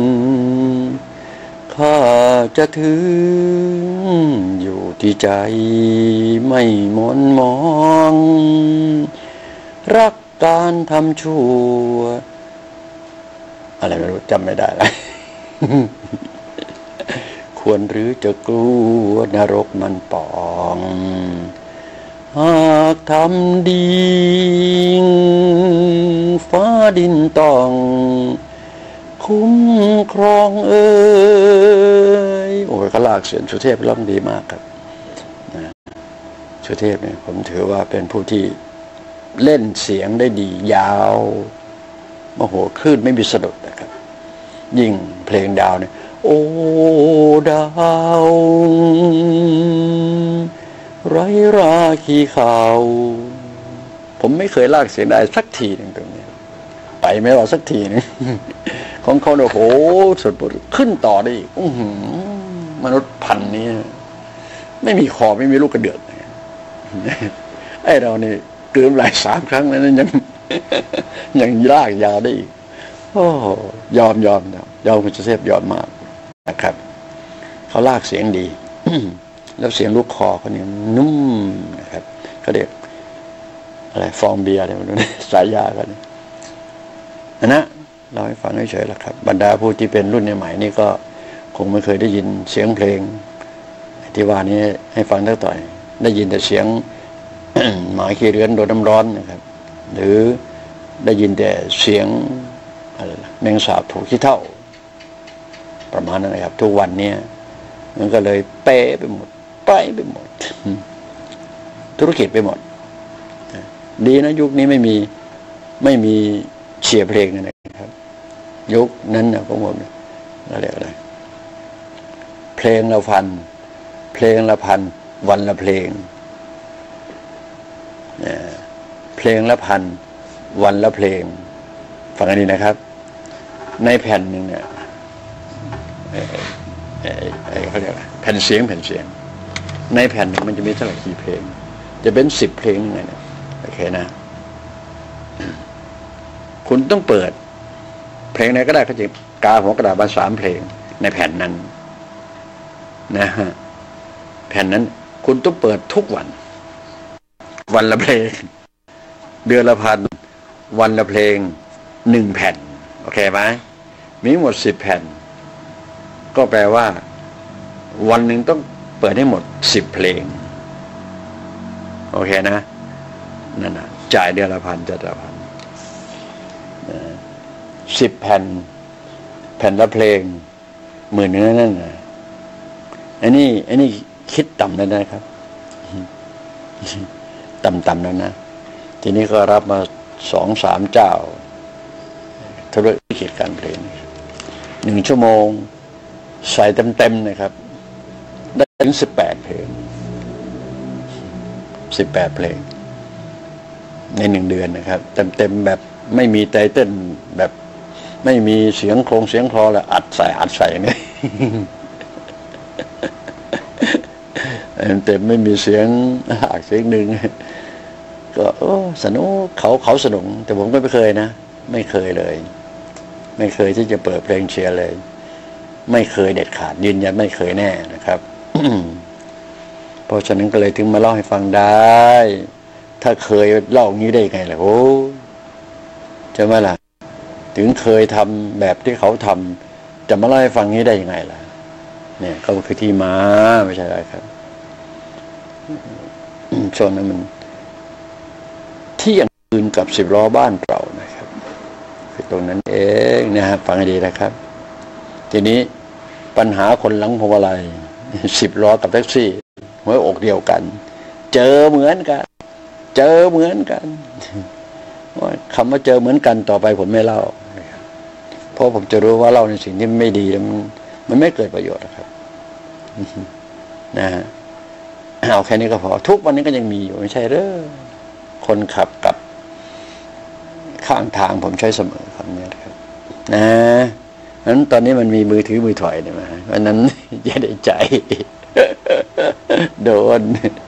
ข้าจะถึงอยู่ที่ใจไม่หม่นหมองรักการทำชั่วอะไรไม่รู้จำไม่ได้แล้ว ควรหรือจะกลัวนรกมันปองหากทำดีฟ้าดินต้องคุ้มครองเอ่ยโอ้ยเขาลากเสียงสุเทพร้องดีมากครับนะสุเทพเนี่ยผมถือว่าเป็นผู้ที่เล่นเสียงได้ดียาวโอ้โหคลื่นไม่มีสะดุดนะครับยิ่งเพลงดาวเนี่ยโอ้ดาวไร้ราคีขาวผมไม่เคยลากเสียงได้สักทีหนึ่งตรงนี้ไปไม่รอสักทีนึงของเขาเนี่ยโหสุดบทขึ้นต่อได้อีกมนุษย์พันธุ์นี้ไม่มีคอไม่มีลูกกระเดือกไอเรานี่เกินหลายสามครั้งแล้วนั้นยังยังลากยาวได้อีกโอ้ยอมยอมยอมคุณเชษฐ์ยอมมากนะครับเขาลากเสียงดีแล้วเสียงลูกคอเขาเนี่ยนุ่มนะครับเขาเรียกอะไรฟองเบียร์อะไรไม่รู้สายยากันนะนะเราให้ฟังเฉยๆละครับบรรดาผู้ที่เป็นรุ่นใหม่นี่ก็คงไม่เคยได้ยินเสียงเพลงที่ว่านี้ให้ฟังเท่าไหร่ได้ยินแต่เสียง หมาขี้เรือนโดนน้ำร้อนนะครับหรือได้ยินแต่เสียงอะไรนะแมงสาบถูกขี้เถ้าประมาณนั้นนะครับทุกวันนี้มันก็เลยเป๊ะไปหมดไปไปหมดธุรกิจไปหมดดีนะยุคนี้ไม่มีไม่มีเชียร์เพลงนะครับยุคนั้นนะผมบอกอะไรอะไรเพลงละพันเพลงละพันวันละเพลงเพลงละพันวันละเพลงฟังอันนี้นะครับในแผ่นหนึ่งเนี่ยเขาเรียกอะไรแผ่นเสียงแผ่นเสียงในแผ่นหนึ่งมันจะมีเท่าไหร่กี่เพลงจะเป็นสิบเพลงยังไงเนี่ยโอเคนะคุณต้องเปิดเพลงไหนก็ได้เขาจะกาหัวกระดาษมาสามเพลงในแผ่นนั้นนะฮะแผ่นนั้นคุณต้องเปิดทุกวันวันละเพลงเดือนละพันวันละเพลงหนึ่งแผ่นโอเคไหมมีหมดสิบแผ่นก็แปลว่าวันหนึ่งต้องเปิดให้หมดสิบเพลงโอเคนะนั่นนะจ่ายเดือนละพันเดือนละพันสิบแผ่นแผ่นละเพลงหมื่นนึงนั่นนะอันนี้อันนี้คิดต่ำแล้วนะครับต่ำๆแล้วนะทีนี้ก็รับมาสองสามเจ้าธุรกิจการเพลงหนึ่งชั่วโมงใส่เต็มๆนะครับได้ถึงสิบแปดเพลงสิบแปดเพลงในหนึ่งเดือนนะครับเต็มๆแบบไม่มีไตเติ้ลแบบไม่มีเสียงโครงเสียงคลอแล้วอัดใส่อัดใส่เนี่ยเต็มไม่มีเสียงอักเสียงหนึ่งก็โอ้สนุกเขาเขาสนุกแต่ผมก็ไม่เคยนะไม่เคยเลยไม่เคยที่จะเปิดเพลงเชียร์เลยไม่เคยเด็ดขาดยืนยันไม่เคยแน่นะครับ เพราะฉะนั้นก็เลยถึงมาเล่าให้ฟังได้ถ้าเคยเล่าอย่างนี้ได้ไงล่ะโอ้จะมาล่ะถึงเคยทำแบบที่เขาทำจะมาเล่าให้ฟังนี้ได้ยังไงล่ะเนี่ยก็คือที่มาไม่ใช่อะไรครับช่วงนั้นมันเที่ยงคืนกับสิบล้อบ้านเรานะครับคือตรงนั้นเองนะครับฟังให้ดีนะครับทีนี้ปัญหาคนหลังพวงมาลัยสิบล้อกับแท็กซี่หัวอกเดียวกันเจอเหมือนกันเจอเหมือนกันคำว่าเจอเหมือนกันต่อไปผมไม่เล่าเพราะผมจะรู้ว่าเล่าในสิ่งที่ไม่ดีมันมันไม่เกิดประโยชน์นะครับนะฮะเอาแค่นี้ก็พอทุกวันนี้ก็ยังมีอยู่ไม่ใช่เหรอคนขับกับข้างทางผมใช้เสมอคำนี้นะครับนะนั้นตอนนี้มันมีมือถือมือถอยเนี่ยมาเพราะนั้นอย่าได้ใจโดน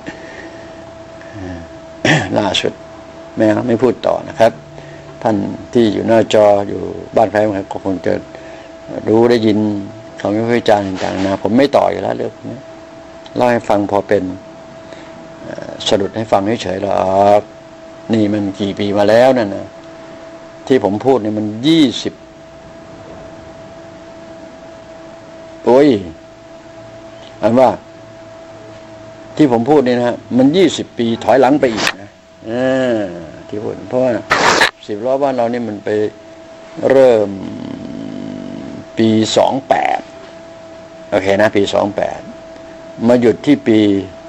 ล่าสุดแม่ไม่พูดต่อนะครับท่านที่อยู่หน้าจออยู่บ้านใครบางคนก็คงจะรู้ได้ยินคำวิจารณ์ต่างๆนะผมไม่ต่ออยู่แล้วเรื่องนี้เล่าให้ฟังพอเป็นสรุปให้ฟังเฉยๆหรอกนี่มันกี่ปีมาแล้วนั่นนะที่ผมพูดเนี่ยมันยี่สิบโอ้ยอันว่าที่ผมพูดเนี่ยนะฮะมันยี่สิบปีถอยหลังไปอีกนะอ่าที่พูดเพราะว่าสิบล้อบ้านเรานี่มันไปเริ่มปีสองแปดโอเคนะปีสองแปดมาหยุดที่ปี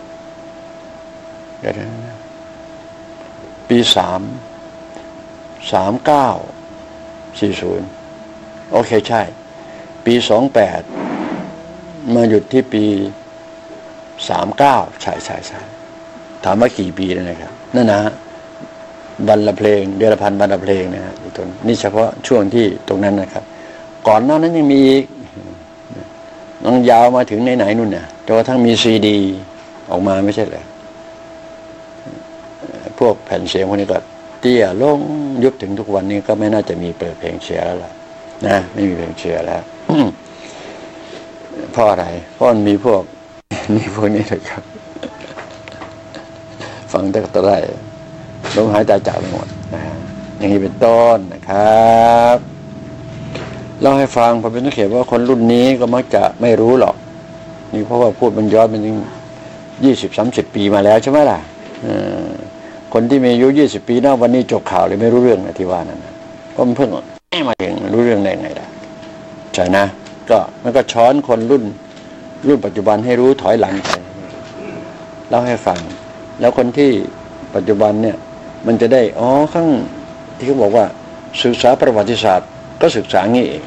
เดี๋ยวนะปีสามสามเก้าสี่ศูนย์โอเคใช่ปีสองแปดมาหยุดที่ปีสามเก้าใช่ใช่ใช่ถามว่ากี่ปีแล้วนะครับนั่นนะบรรละเพลงเดือนละพันบรรละเพลงนะฮะตรงนี่เฉพาะช่วงที่ตรงนั้นนะครับก่อนหน้านั้นยังมีอีกน้องยาวมาถึงไหนๆนู่นน่ะจนกระทั่งมีซีดีออกมาไม่ใช่เหรอพวกแผ่นเสียงพวกนี้ก็เตี้ยลงยุบถึงทุกวันนี้ก็ไม่น่าจะมีเปิดเพลงเชียร์แล้วล่ะนะไม่มีเพลงเชียร์แล้วเพราะอะไรเพราะมันมีพวกมีพวกนี้เลยครับฟังแต่ก็ได้ลมหายใจจากไปหมดนะอย่างนี้เป็นต้นนะครับเล่าให้ฟังพอเป็นนักเขียนว่าคนรุ่นนี้ก็มักจะไม่รู้หรอกนี่เพราะว่าพูดมันย้อนมันยังยี่สิบสามสิบปีมาแล้วใช่ไหมล่ะคนที่มีอายุยี่สิบปีหน้าวันนี้จบข่าวเลยไม่รู้เรื่องนะที่ว่านั่นนะเพราะมันเพิ่งมาถึงรู้เรื่องได้ไงล่ะใช่นะก็มันก็ช้อนคนรุ่นรุ่นปัจจุบันให้รู้ถอยหลังไปเล่าให้ฟังแล้วคนที่ปัจจุบันเนี่ยมันจะได้อ๋อข้างที่เขาบอกว่าศึกษาประวัติศาสตร์ก็ศึกษางี้เอง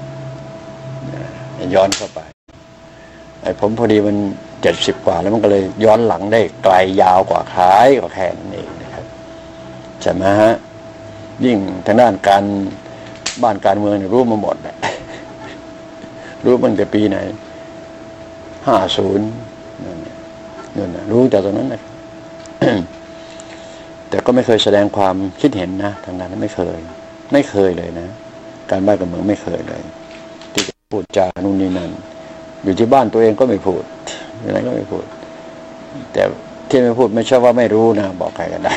ย้อนเข้าไปไอ้ผมพอดีมันเจ็ดสิบกว่าแล้วมันก็เลยย้อนหลังได้ไกลยาวกว่าคล้ายกว่าแค่นั้นเองนะครับใช่ไหมฮะยิ่งทางด้านการบ้านการเมืองรู้มาหมดแหละรู้ตั้งแต่ปีไหนห้าศูนย์นั่นนั่นรู้จากตรงนั้นนะ แต่ก็ไม่เคยแสดงความคิดเห็นนะทางนั้นไม่เคยไม่เคยเลยนะการบ้านการเมืองไม่เคยเลยที่จะพูดจานู่นนี่นั่นอยู่ที่บ้านตัวเองก็ไม่พูดอะไรก็ไม่พูดแต่ที่ไม่พูดไม่ใช่ว่าไม่รู้นะบอกใครก็ได้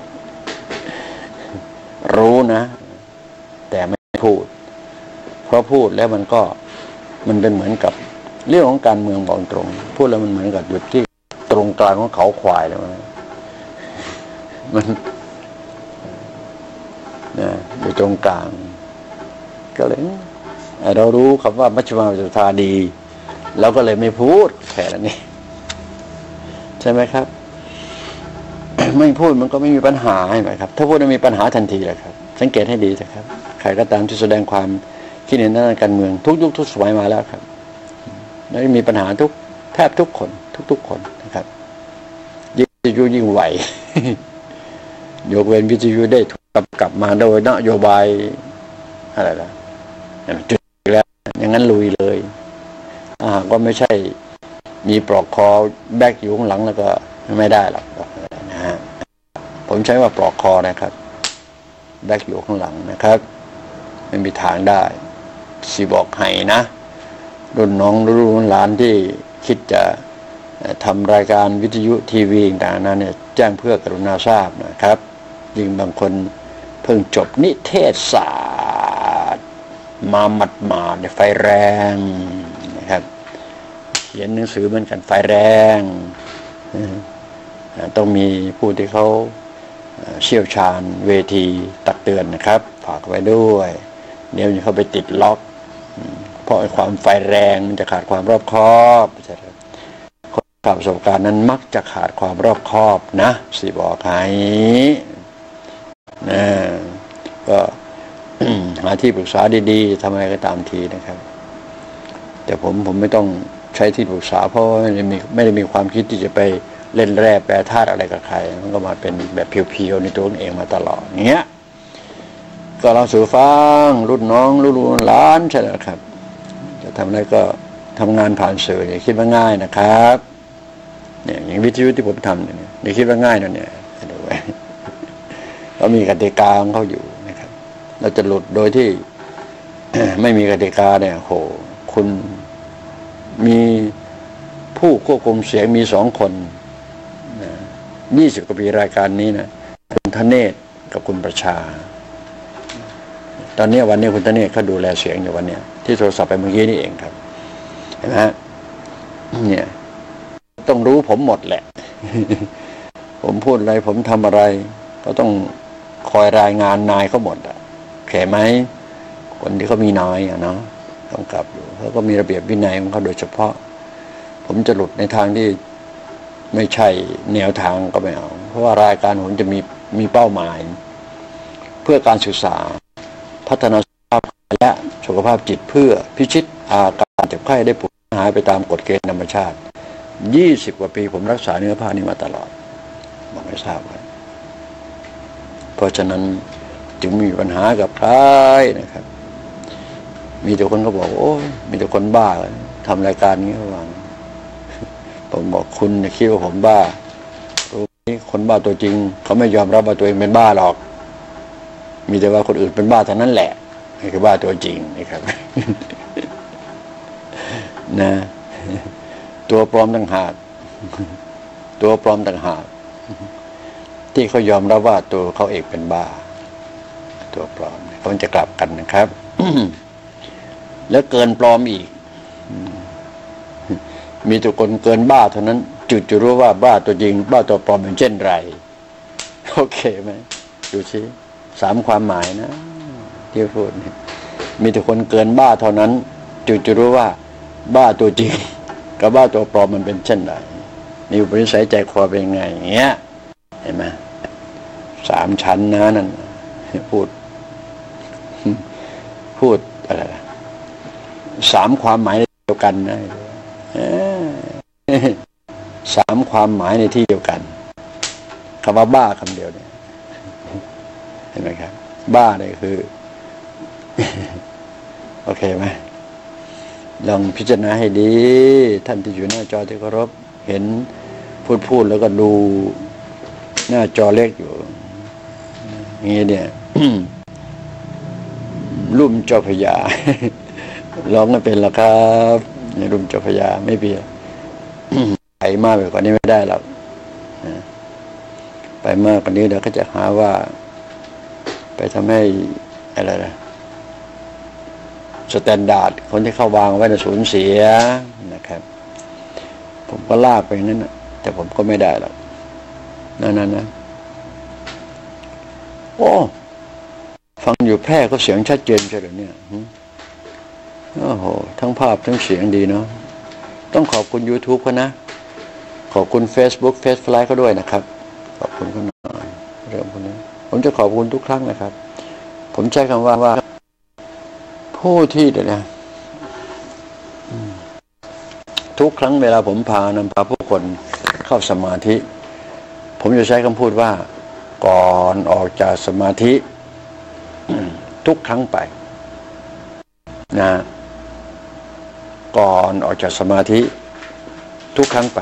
รู้นะแต่ไม่พูดเพราะพูดแล้วมันก็มันเป็นเหมือนกับเรื่องของการเมืองบอกตรงพูดแล้วมันเหมือนกับหยุดที่ตรงกลางของเขาควายแล้วมันนะอยู่ตรงกลางก็เลยเรารู้คำว่ามัชฌิมาปฏิปทาดีเราก็เลยไม่พูดแค่นั้นนี่ใช่ไหมครับ ไม่พูดมันก็ไม่มีปัญหาใช่ไหมครับถ้าพูดมันมีปัญหาทันทีแหละครับสังเกตให้ดีนะครับใครก็ตามที่แสดงความคิดเห็นด้านการเมืองทุกยุคทุกสมัยมาแล้วครับแล้วมีปัญหาทุกแทบทุกคนทุกๆคนนะครับยิ่งวิทยุยิ่งไหวยกเว้นวิทยุได้ถูกกำกับมาโดยนโยบายอะไรล่ะจุดแล้วอย่างนั้นลุยเลยถ้าหากว่าไม่ใช่มีปลอกคอแบกอยู่ข้างหลังแล้วก็ไม่ได้หรอกนะฮะผมใช้ว่าปลอกคอนะครับแบกอยู่ข้างหลังนะครับไม่มีทางได้สิบอกให้นะรุ่นน้องรุ่นหลานที่คิดจะทำรายการวิทยุทีวีต่างๆนั้นเนี่ยแจ้งเพื่อกรุณาทราบนะครับยิ่งบางคนเพิ่งจบนิเทศศาสตร์มาหมัดหมาดไฟแรงนะครับเขียนหนังสือเหมือนกันไฟแรงต้องมีผู้ที่เขาเชี่ยวชาญเวทีตักเตือนนะครับฝากไว้ด้วยเดี๋ยวเขาไปติดล็อกเพราะความไฟแรงมันจะขาดความรอบคอบใช่ไหมคนขับประสบการณ์นั้นมักจะขาดความรอบคอบนะสิบอกให้นะก็หาที่ปรึกษาดีๆทำอะไรก็ตามทีนะครับแต่ผมผมไม่ต้องใช้ที่ปรึกษาเพราะไม่ได้มีไม่ได้มีความคิดที่จะไปเล่นแร่แปรธาตุอะไรกับใครมันก็มาเป็นแบบเพียวๆในตัวเองมาตลอดอย่างเงี้ยก็เราสู่ฟังรุ่นน้องรุ่นหลานใช่ไหมครับจะทำอะไรก็ทำงานผ่านสื่ออย่าคิดว่าง่ายนะครับเนี่ยอย่างวิทยุที่ผมทำเนี่ยอย่าคิดว่าง่ายนะเนี่ยดูไว้เรามีกติกาของเขาอยู่นะครับเราจะหลุดโดยที่ ไม่มีกติกาเนี่ยโหคุณมีผู้ควบคุมเสียงมีสองคนนะยี่สิบกว่าปีรายการนี้นะคุณธเนศกับคุณประชาตอนนี้วันนี้คุณธเนศเขาดูแลเสียงอยู่วันนี้ที่โทรศัพท์ไปเมื่อกี้นี่เองครับเห็นไหมฮะเนี่ยต้องรู้ผมหมดแหละ ผมพูดอะไรผมทำอะไรก็ต้องคอยรายงานนายเขาหมดอ่ะแข็งไหมคนที่เขามีนายอ่ะเนาะกำกับอยู่เขาก็มีระเบียบวินัยของเขาโดยเฉพาะผมจะหลุดในทางที่ไม่ใช่แนวทางก็ไม่เอาเพราะว่ารายการผมจะมีมีเป้าหมายเพื่อการศึกษาพัฒนาสุขภาพและสุขภาพจิตเพื่อพิชิตอาการเจ็บไข้ได้ผลหายไปตามกฎเกณฑ์ธรรมชาติยี่สิบกว่าปีผมรักษาเนื้อผ้านี้มาตลอดบอกไม่ทราบเลยเพราะฉะนั้นจึงมีปัญหากับใครนะครับมีแต่คนก็บอกโอ้ยมีแต่คนบ้าทำรายการนี้ระหว่างผมบอกคุณอย่าคิดว่าผมบ้ารู้ไหมคนบ้าตัวจริงเขาไม่ยอมรับว่าตัวเองเป็นบ้าหรอกมีแต่ว่าคนอื่นเป็นบ้าเท่านั้นแหละนี่คือบ้าตัวจริงนะครับ นะตัวปลอมต่างหากตัวปลอมต่างหากที่เขายอมรับว่าตัวเขาเองเป็นบ้าตัวปลอมเขาจะกลับกันนะครับ แล้วเกินปลอมอีกมีตัวคนเกินบ้าเท่านั้นจุดจะรู้ว่าบ้าตัวจริงบ้าตัวปลอมเป็นเช่นไรโอเคไหมดูชิสามความหมายนะที่พูดมีแต่คนเกินบ้าเท่านั้นจุดจะรู้ว่าบ้าตัวจริงกับบ้าตัวปลอมมันเป็นเช่นไรมีอุปนิสัยใจคอเป็นไงอย่างเงี้ยเห็นไหมสามชั้นนะนั่นพูดพูดอะไรสามความหมายเดียวกันนะสามความหมายในที่เดียวกันคำว่าบ้าคำเดียวเนี่ยเห็นไหมครับบ้าเนี่ยคือ โอเคไหมลองพิจารณาให้ดีท่านที่อยู่หน้าจอที่เคารพเห็นพูดพูดแล้วก็ดูหน้าจอเล็กอยู่นี่เนี่ย ลุ่มเจ้าพญา ร้องไม่เป็นหรอกครับในลุ่มเจ้าพญาไม่เบีย ไปมากไปกว่านี้ไม่ได้หรอกไปมากกว่านี้เดี๋ยวก็จะหาว่าไปทำให้อะไรนะสแตนดาร์ดคนที่เข้าวางไว้ในสูญเสียนะครับผมก็ลากไปนั่นนะแต่ผมก็ไม่ได้หรอกนั่นนั่นนะโอ้ฟังอยู่แพร่ก็เสียงชัดเจนใช่หรือเนี่ยโอ้โหทั้งภาพทั้งเสียงดีเนาะต้องขอบคุณ YouTube เขานะขอบคุณ Facebook Facefly เขาด้วยนะครับขอบคุณเขาหน่อยเรื่องพวกนี้ผมจะขอบคุณทุกครั้งนะครับผมใช้คำว่าว่าผู้ที่เดี๋ยวนะทุกครั้งเวลาผมพานำพาผู้คนเข้าสมาธิผมจะใช้คำพูดว่าก่อนออกจากสมาธิทุกครั้งไปนะก่อนออกจากสมาธิทุกครั้งไป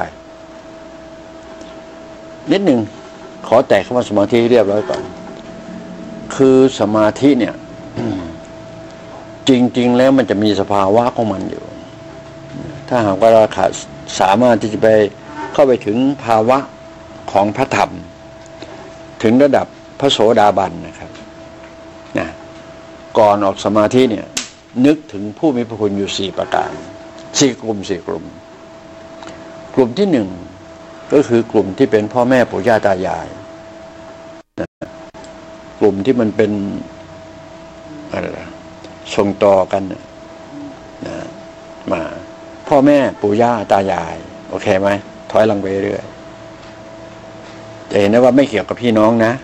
นิดหนึ่งขอแตกคำว่าสมาธิเรียบร้อยก่อนคือสมาธิเนี่ยจริงๆแล้วมันจะมีสภาวะของมันอยู่ถ้าหากว่าเราขาดสามารถที่จะไปเข้าไปถึงภาวะของพระธรรมถึงระดับพระโสดาบันนะครับนะก่อนออกสมาธิเนี่ยนึกถึงผู้มีพระคุณอยู่สี่ประการสี่กลุ่มสี่กลุ่มกลุ่มที่หนึ่งก็คือกลุ่มที่เป็นพ่อแม่ปู่ย่าตายายนะกลุ่มที่มันเป็นอะไรนะส่งต่อกันนะมาพ่อแม่ปู่ย่าตายายโอเคไหมถอยหลังไปเรื่อยจะเห็นได้ว่าไม่เกี่ยวกับพี่น้องนะ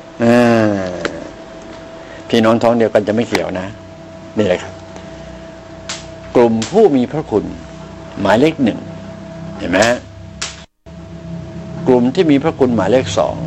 พี่น้องท้องเดียวกันจะไม่เกี่ยวนะนี่แหละครับกลุ่มผู้มีพระคุณหมายเลขหนึ่งเห็นไหมลุ่มที่มีพระคุณหมายเลขสอง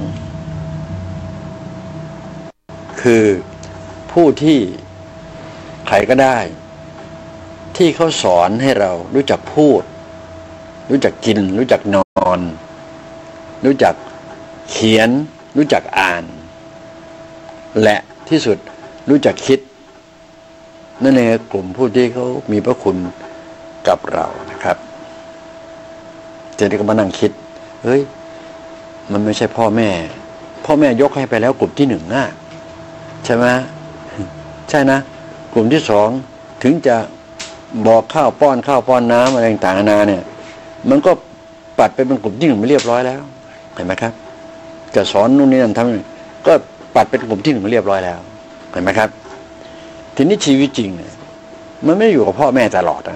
คือผู้ที่ใครก็ได้ที่เขาสอนให้เรารู้จักพูดรู้จักกินรู้จักนอนรู้จักเขียนรู้จักอ่านและที่สุดรู้จักคิดนั่นเองกลุ่มผู้ที่เขามีพระคุณกับเรานะครับเจนก็มานั่งคิดเฮ้ยมันไม่ใช่พ่อแม่พ่อแม่ยกให้ไปแล้วกลุ่มที่หนึ่งนะใช่ไหมใช่นะกลุ่มที่สองถึงจะบอกข้าวป้อนข้าวป้อนน้ำอะไรต่างๆนานาเนี่ยมันก็ปัดไปเป็นกลุ่มที่หนึ่งไม่เรียบร้อยแล้วเห็นไหมครับจะสอนนู่นนี่นั่นทำก็ปัดเป็นกลุ่มที่หนึ่งไม่เรียบร้อยแล้วเห็นไหมครับทีนี้ชีวิตจริงเนี่ยมันไม่อยู่กับพ่อแม่ตลอดนะ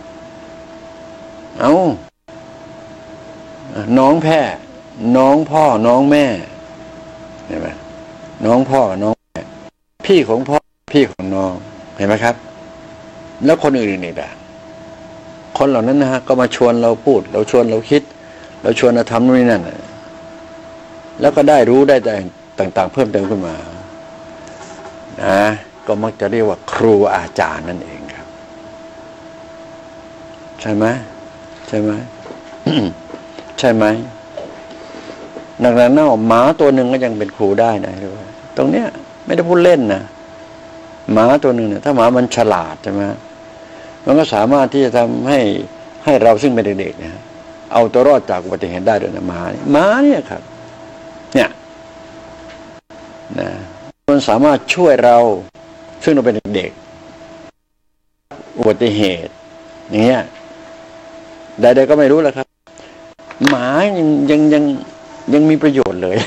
เอาน้องแพ่น้องพ่อน้องแม่เห็นไหมน้องพ่อน้องแม่พี่ของพ่อพี่ของน้องเห็นไหมครับแล้วคนอื่นๆอีกอ่ะคนเหล่านั้นนะฮะก็มาชวนเราพูดเราชวนเราคิดเราชวนเราทำนู่นนี่นั่นแล้วก็ได้รู้ได้แต่ต่างๆเพิ่มเติมขึ้นมานะก็มักจะเรียกว่าครูอาจารย์นั่นเองครับใช่ไหมใช่ไหม ใช่ไหมนักเน่าหมาตัวหนึ่งก็ยังเป็นครูได้นะตรงเนี้ยไม่ได้พูดเล่นนะหมาตัวหนึ่งเนี่ยถ้าหมามันฉลาดใช่ไหมมันก็สามารถที่จะทำให้ให้เราซึ่งเป็นเด็กๆเนี่ยเอาตัวรอดจากอุบัติเหตุได้ด้วยนะหมาหมาเนี่ยครับเนี่ยนะมันสามารถช่วยเราซึ่งเราเป็นเด็กๆอุบัติเหตุอย่างเงี้ยใดๆก็ไม่รู้แหละครับหมายังยังยังยังมีประโยชน์เลย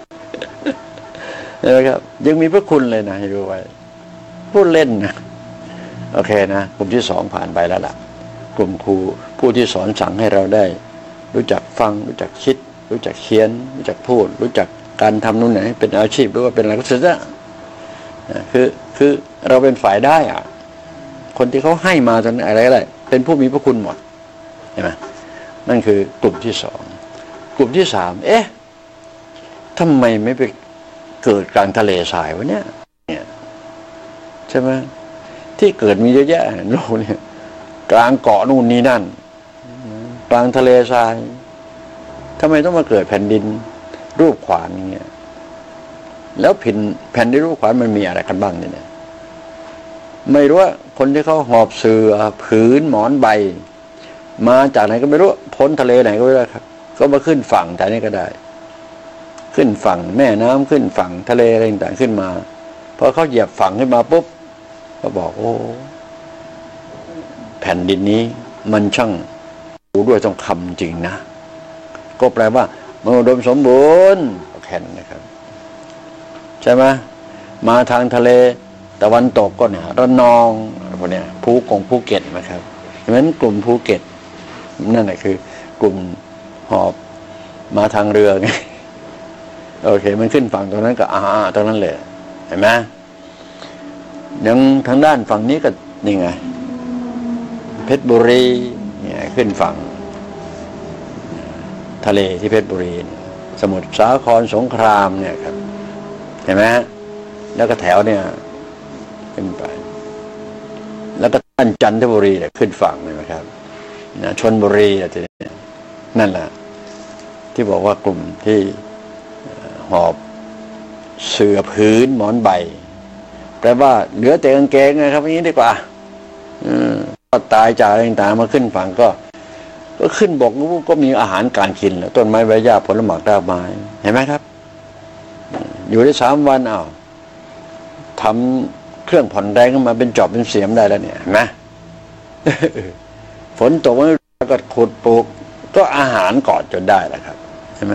นะครับยังมีพระคุณเลยนะให้ดูไว้พูดเล่นนะโอเคนะกลุ่มที่สองผ่านไปแล้วล่ะกลุ่มครูผู้ที่สอนสั่งให้เราได้รู้จักฟังรู้จักคิดรู้จักเขียนรู้จักพูดรู้จักการทำนู่นนี่เป็นอาชีพหรือว่าเป็นอะไรก็สุดละคือคือเราเป็นฝ่ายได้อ่ะคนที่เขาให้มาตอนอะไรอะไรเป็นผู้มีพระคุณหมดใช่ไหมนั่นคือกลุ่มที่สองกลุ่มที่สามเอ๊ะทำไมไม่ไปเกิดกลางทะเลทรายวะเนี่ยเนี่ยใช่ไหมที่เกิดมีเยอะแยะโลกเนี่ยกลางเกาะนู่นนี่นั่นกลางทะเลทรายทำไมต้องมาเกิดแผ่นดินรูปขวานอย่างเงี้ยแล้วแผ่นแผ่นดินรูปขวานมันมีอะไรกันบ้างเนี่ยไม่รู้ว่าคนที่เขาหอบเสื่อผืนหมอนใบมาจากไหนก็ไม่รู้พ้นทะเลไหนก็ไม่รู้ครับก็มาขึ้นฝั่งแต่นี้ก็ได้ขึ้นฝั่งแม่น้ำขึ้นฝั่งทะเลอะไรต่างๆขึ้นมาพอเขาเหยียบฝั่งขึ้นมาปุ๊บก็บอกโอ้แผ่นดินนี้มันช่างดูด้วยต้องคำจริงนะก็แปลว่ามันอุดมสมบูรณ์แค่นั้นนะครับใช่ไหมมาทางทะเลตะวันตกก็เนี่ยระนองพวกเนี้ยภูกงภูเก็ตนะครับเพราะฉะนั้นกลุ่มภูเก็ตนั่นแหละคือกลุ่มหอบมาทางเรือไงโอเคมันขึ้นฝั่งตรงนั้นก็อ่าตรงนั้นเลยเห็นไหมยังทางด้านฝั่งนี้ก็นี่ไงเพชรบุรีเนี่ยขึ้นฝั่งทะเลที่เพชรบุรีสมุทรสาครสงครามเนี่ยครับเห็นไหมแล้วก็แถวเนี่ยขึ้นไปแล้วก็ท่านจันทบุรีเนี่ยขึ้นฝั่งเลยนะครับนะชลบุรีอะไรเนี่ยนั่นแหละที่บอกว่ากลุ่มที่หอบเสื่อพื้นหมอนใบแปลว่าเหลือแต่กางเกงนะครับอย่างนี้ดีกว่าอืมก็ตายจากอะไรต่างๆมาขึ้นฝั่งก็ก็ขึ้นบกก็มีอาหารการกินแล้วต้นไม้ใบหญ้าผลไม้รากไม้เห็นไหมครับอยู่ได้สามวันอ้าวทำเครื่องผ่อนแรงขึ้นมาเป็นจอบเป็นเสียมได้แล้วเนี่ยเห็นไหมฝนตกแล้วก็ขุดปลูกก็อาหารก่อนจนได้แล้วครับใช่ไหม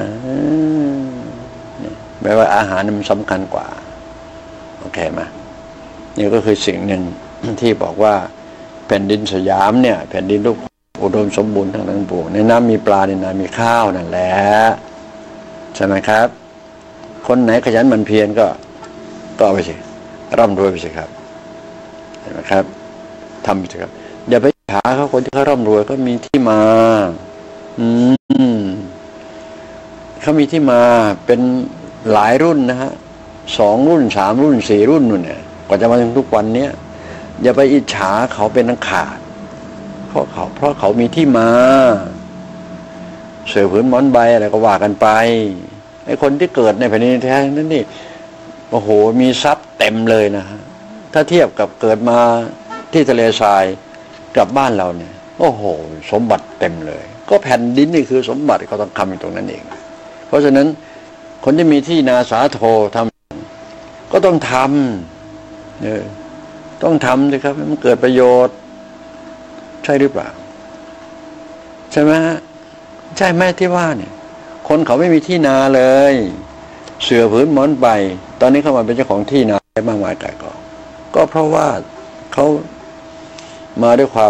แปลว่าอาหารมันสำคัญกว่าโอเคไหมนี่ก็คือสิ่งหนึ่งที่บอกว่าแผ่นดินสยามเนี่ยแผ่นดินลูกอุดมสมบูรณ์ทั้งนั้นปลูกในน้ำมีปลาในน้ำมีข้าวนั่นแหละใช่ไหมครับคนไหนขยันหมั่นเพียรก็ก็เอาไปสิร่ำรวยไปสิครับเห็นไหมครับทำไปสิครับอย่าไปหาเขาคนที่เขาร่ำรวยก็มีที่มาอืมเขามีที่มาเป็นหลายรุ่นนะฮะสองรุ่นสามรุ่นสี่รุ่นนู่นเนี่ยกว่าจะมาถึงทุกวันเนี้ยอย่าไปอิจฉาเขาเป็นนักขาดเพราะเขาเพราะเขามีที่มาเสือผืนหมอนใบอะไรก็ว่ากันไปไอ้คนที่เกิดในแผ่นดินแท้นั้นนี่โอ้โหมีทรัพย์เต็มเลยนะฮะถ้าเทียบกับเกิดมาที่ทะเลทรายกับบ้านเราเนี่ยโอ้โหสมบัติเต็มเลยก็แผ่นดินนี่คือสมบัติเขาต้องทำอยู่ตรงนั้นเองเพราะฉะนั้นคนที่มีที่นาสาโททำก็ต้องทำเออต้องทำสิครับมันเกิดประโยชน์ใช่หรือเปล่าใช่ไหมฮะใช่ไหมที่ว่าเนี่ยคนเขาไม่มีที่นาเลยเสือผืนหมอนใบตอนนี้เขามาเป็นเจ้าของที่นาได้มากมายไก่กองก็เพราะว่าเขามาด้วยความ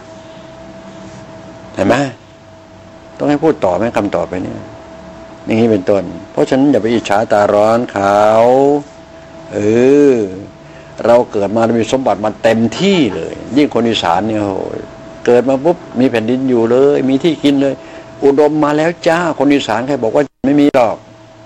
เห็นไหมต้องให้พูดต่อไหมคำต่อไปเนี่ยอย่างนี้เป็นต้นเพราะฉะนั้นอย่าไปอิจฉาตาร้อนเขาเออเราเกิดมามีสมบัติมาเต็มที่เลยยิ่งคนอีสานเนี่ยโหเกิดมาปุ๊บมีแผ่นดินอยู่เลยมีที่กินเลยอุดมมาแล้วจ้าคนอีสานใครบอกว่าไม่มีหรอก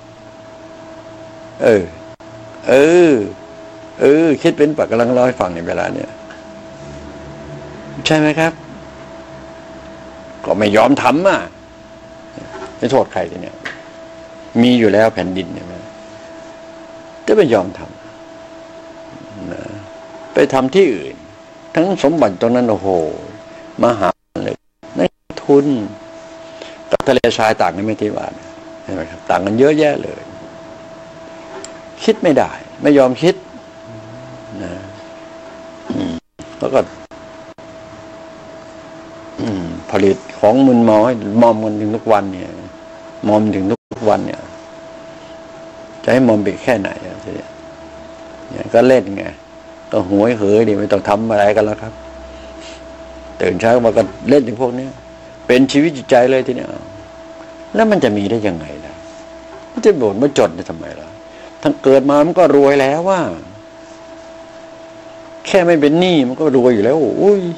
เออเออเออคิดเป็นปากกำลังร้อยฟังในเวลาเนี่ยใช่ไหมครับก็ไม่ยอมทำอ่ะไม่โทษใครทีเนี่ยมีอยู่แล้วแผ่นดินเนี่ยจะไม่ยอมทำนะไปทำที่อื่นทั้งสมบัติตรงนั้นโอ้โหมหาเลยนั่นทุนกับทะเลทรายต่างกันไม่ที่ว่าใช่ไหมครับต่างกันเยอะแยะเลยคิดไม่ได้ไม่ยอมคิดนะแล้วก็ผลิตของมึนเมาให้มอมกันถึงทุกวันเนี่ยมอมถึงทุกวันเนี่ยจะให้มอมไปแค่ไหนทีนี้เนี่ยก็เล่นไงก็หวยเหยดิไม่ต้องทำอะไรกันแล้วครับตื่นเช้ามาก็เล่นถึงพวกนี้เป็นชีวิตจิตใจเลยทีนี้แล้วมันจะมีได้ยังไงล่ะมันจะบ่นมาจนทำไมล่ะทั้งเกิดมามันก็รวยแล้วว่าแค่ไม่เป็นหนี้มันก็รวยอยู่แล้วอุ้ย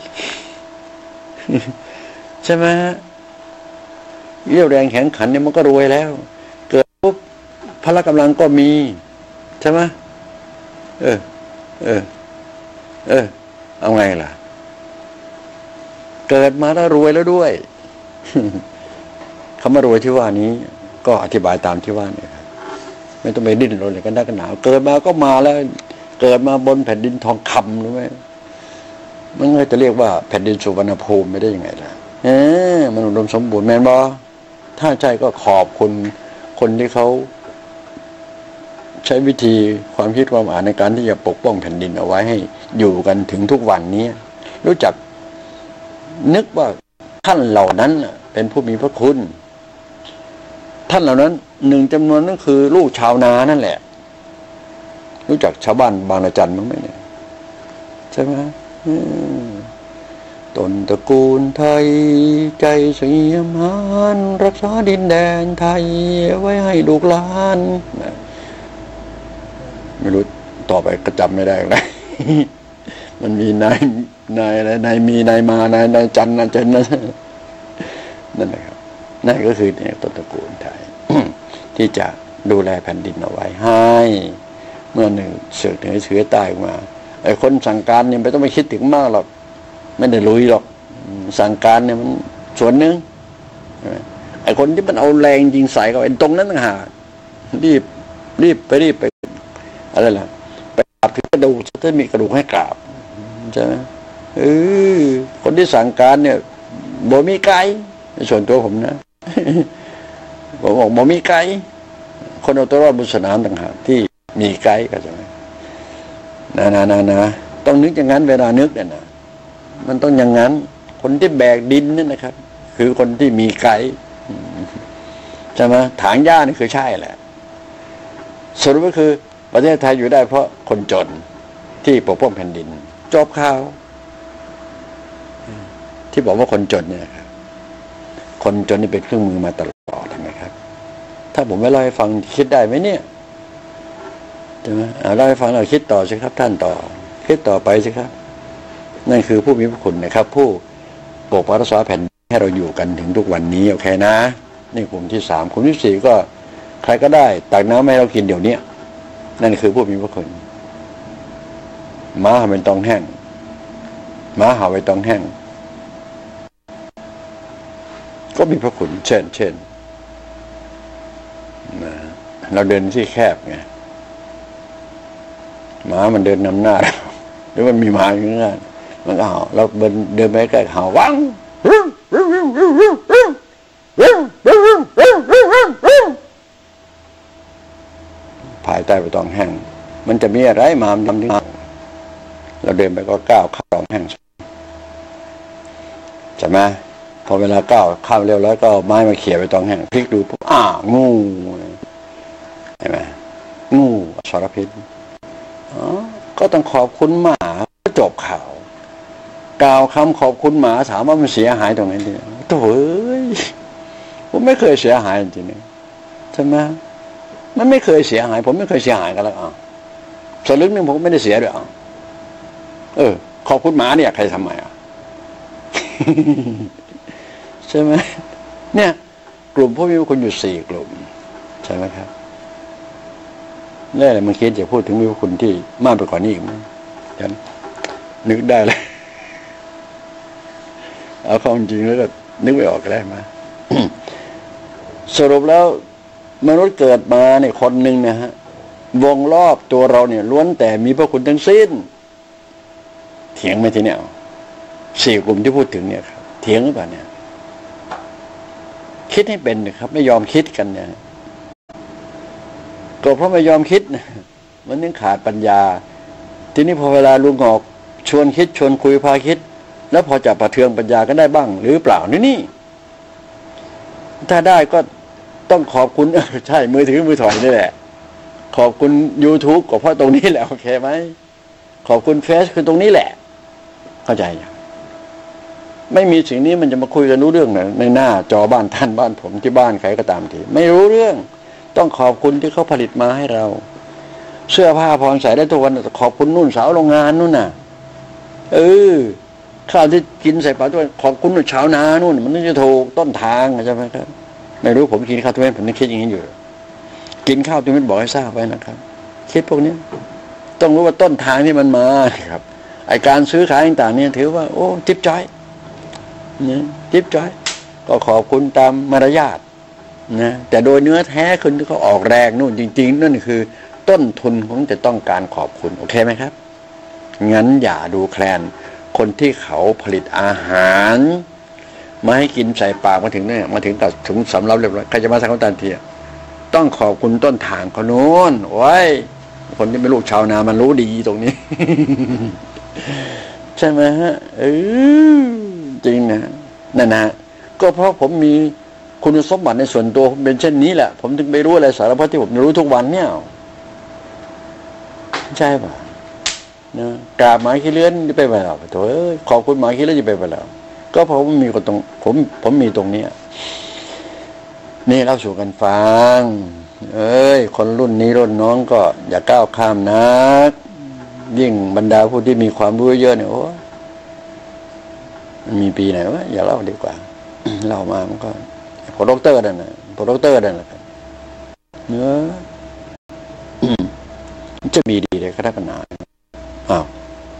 ใช่ไหมเรี่ยวแรงแข็งขันเนี่ยมันก็รวยแล้วเกิดปุ๊บพละกำลังก็มีใช่ไหมเออเออเออเอาไงล่ะเกิดมาแล้วรวยแล้วด้วยคำว่ารวยที่ว่านี้ก็อธิบายตามที่ว่าเนี่ยครับไม่ต้องไปดิ้นรนเลยกันได้กันหนาวเกิดมาก็มาแล้วเกิดมาบนแผ่นดินทองคำรู้ไหมมันก็จะเรียกว่าแผ่นดินสุวรรณภูมิไม่ได้ยังไงล่ะเออมันอุดมสมบูรณ์แม่นบ่ถ้าใช่ก็ขอบคุณคนที่เขาใช้วิธีความคิดความอ่านในการที่จะปกป้องแผ่นดินเอาไว้ให้อยู่กันถึงทุกวันนี้รู้จักนึกว่าท่านเหล่านั้นเป็นผู้มีพระคุณท่านเหล่านั้นหนึ่งจำนวนนั่นคือลูกชาวนานั่นแหละรู้จักชาวบ้านบางระจันมั้งไหมเนี่ยใช่ไหมต้นตระกูลไทยใจเสียมหานรักษาดินแดนไทยไว้ให้ลูกหลานไม่รู้ต่อไปก็จำไม่ได้เลยมันมีนายนายอะไรนายมีนายมานายนายจันนายจันนั่นนั่นแหละครับนั่นก็คือเนี่ยต้นตระกูลไทย ที่จะดูแลแผ่นดินเอาไว้ให้เมื่อหนึ่งเสือกเหนือเสือใต้ออกมาไอ้คนสั่งการเนี่ยไม่ต้องไปคิดถึงมากหรอกไม่ได้ลุยหรอกสั่งการเนี่ยมันส่วนหนึ่งไอ้คนที่มันเอาแรงยิงใส่เขาไอ้ตรงนั้นต่างหากรีบรีบไปรีบไปอะไรล่ะไปกราบถึงกระดูกจะมีกระดูกให้กราบใช่ไหมเออคนที่สั่งการเนี่ยบ่มีไกลส่วนตัวผมนะผมบอกบ่มีไกลคนเอาตัวรอดบนสนามต่างหากที่มีไกลก็ใช่ไหมนะนะนะนะต้องนึกอย่างนั้นเวลานึกเนี่ยนะมันต้องอย่างนั้นคนที่แบกดินนี่นะครับคือคนที่มีไกลใช่ไหมถางหญ้านี่คือใช่แหละสรุปก็คือประเทศไทยอยู่ได้เพราะคนจนที่ปกป้องแผ่นดินจบข่าวที่บอกว่าคนจนเนี่ยครับคนจนนี่เป็นเครื่องมือมาตลอดใช่ไหมครับถ้าผมไม่เล่าให้ฟังคิดได้ไหมเนี่ยใช่ไหมเล่าให้ฟังเราคิดต่อสิครับท่านต่อคิดต่อไปสิครับนั่นคือผู้มีพระคุณนะครับผู้ปกปักรักษาแผ่นดินให้เราอยู่กันถึงทุกวันนี้โอเคนะนี่กลุ่มที่สามกลุ่มที่สี่ก็ใครก็ได้ตักน้ำให้เรากินเดี๋ยวนี้นั่นคือผู้มีพระคุณม้าหาใบตองแห้งม้าหาใบตองแห้งก็มีพระคุณเช่นเช่นเราเดินที่แคบไงม้ามันเดินนำหน้าหรือมันมีม้าอยู่ข้างหน้ามันก็เห่าเราเดินเดินไปใกล้เห่าวังภายใต้ใบตองแห้งมันจะมีอะไรมาทำที่เราเดินไปก็ก้าวข้ามแห้งใช่ไหมพอเวลาก้าวข้ามเร็วแล้วก็ไม้มาเขี่ยใบตองแห้งพลิกดูปุ๊บอ้างูใช่ไหมงูสารพิษก็ต้องขอบคุณหมาก็จบข่าวกล่าวคำขอบคุณหมาถามว่ามันเสียหายตรงไหนเนี่ยโถ่เอ้ยผมไม่เคยเสียหายจริงๆใช่ไหมมันไม่เคยเสียหายผมไม่เคยเสียหายกันแล้วอ่ะสลึกนึงผมไม่ได้เสียด้วยอ่ะเออขอบคุณหมาเนี่ยใครทำไมอ่ะ ใช่ไหมเนี่ยกลุ่มพวกมีคนอยู่สี่กลุ่มใช่ไหมครับนี่แหละมันคิดจะพูดถึงมีคนที่มากไปกว่านี้อีกมั้ยฉันนึกได้เลยเอาความจริงแล้วก็นึกไม่ออกก็ได้มา สรุปแล้วมนุษย์เกิดมาเนี่ยคนหนึ่งนะฮะวงรอบตัวเราเนี่ยล้วนแต่มีพระคุณทั้งสิ้นเถียงไหมทีเนี้ยสี่กลุ่มที่พูดถึงเนี่ยครับเถียงหรือเปล่าเนี่ยคิดให้เป็นนะครับไม่ยอมคิดกันเนี่ยก็เพราะไม่ยอมคิดนะมันนึกขาดปัญญาทีนี้พอเวลาลุงออกชวนคิดชวนคุยพาคิดแล้วพอจะประเทืองปัญญาก็ได้บ้างหรือเปล่านี่นี่ถ้าได้ก็ต้องขอบคุณใช่มือถือมือถอยนี่แหละขอบคุณ YouTube ก็เพราะตรงนี้แหละโอเคไหมขอบคุณเฟซคือตรงนี้แหละเข้าใจยังไม่มีสิ่งนี้มันจะมาคุยกันรู้เรื่องนะในหน้าจอบ้านท่านบ้านผมที่บ้านใครก็ตามทีไม่รู้เรื่องต้องขอบคุณที่เขาผลิตมาให้เราเสื้อผ้าพรใส่ได้ทุกวันขอบคุณนู่นสาวโรงงานนู่นน่ะเออข้าวที่กินใส่ปากด้วยขอบคุณชาวนานู่นมันจะถูกต้นทางใช่ไหมครับไม่รู้ผมกินข้าวทุเรียนผมนึกคิดอย่างนี้อยู่กินข้าวทุเรียนบอกให้ทราบไว้นะครับคิดพวกนี้ต้องรู้ว่าต้นทางที่มันมาครับไอการซื้อขายต่างๆเนี่ยถือว่าโอ้จิ๊บจ้อยเนี่ยจิ๊บจ้อยก็ขอบคุณตามมารยาทนะแต่โดยเนื้อแท้คนที่เขาออกแรงนู่นจริงๆนั่นคือต้นทุนของจะต้องการขอบคุณโอเคไหมครับงั้นอย่าดูแคลนคนที่เขาผลิตอาหารมาให้กินใส่ปากมาถึงเนี่ยมาถึงตัดถุงสำรับเรียบร้อยใครจะมาสั่งเขาตันทีต้องขอบคุณต้นทางเขาโน้นโอ้ยคนที่เป็นลูกชาวนามันรู้ดีตรงนี้ ใช่ไหมฮะเออจริงนะนั่นนะก็เพราะผมมีคุณสมบัติในส่วนตัวผมเป็นเช่นนี้แหละผมถึงไปรู้อะไรสารพัดที่ผมรู้ทุกวันเนี่ยใช่ป่ะนะกราบหมาขี้เลื้อนจะไปไปแล้วโถ่ขอบคุณหมาขี้เลื้อนจะไปไปแล้วก็เพราะผมมีคนตรงผมผมมีตรงนี้นี่เล่าสู่กันฟังเอ้ยคนรุ่นนี้รุ่นน้องก็อย่าก้าวข้ามนักยิ่งบรรดาผู้ที่มีความรู้เยอะเนี่ยโอ้มันมีปีไหนวะอย่าเล่าดีกว่าเล่ามามันก็พอด็อกเตอร์นั่นน่ะพอด็อกเตอร์นั่นแหละเนื้อจะมีดีเลยก็ได้ปัญหาอ้าว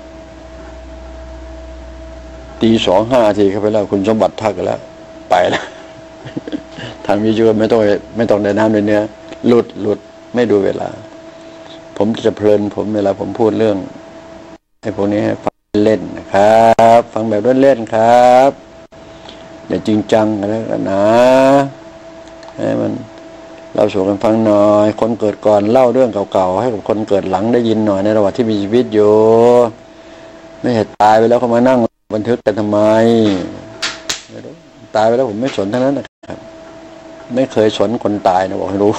ตีสองห้าทีเข้าไปแล้วคุณสมบัติทักกันแล้วไปแล้วทางวิทยุไม่ต้องไม่ต้องได้น้ำเลยเนื้อหลุดหลุดไม่ดูเวลาผมจะเพลินผมเวลาผมพูดเรื่องไอ้พวกนี้ฟังเล่นนะครับฟังแบบเล่นๆครับอย่าจริงจังกันแล้วกันนะให้มันเราสู่กันฟังหน่อยคนเกิดก่อนเล่าเรื่องเก่าๆให้กับคนเกิดหลังได้ยินหน่อยในระหว่างที่มีชีวิตอยู่ไม่เห็นตายไปแล้วเขามานั่งบันทึกกันทำไมตายไปแล้วผมไม่สนทั้งนั้นนะครับไม่เคยสนคนตายนะบอกให้รู้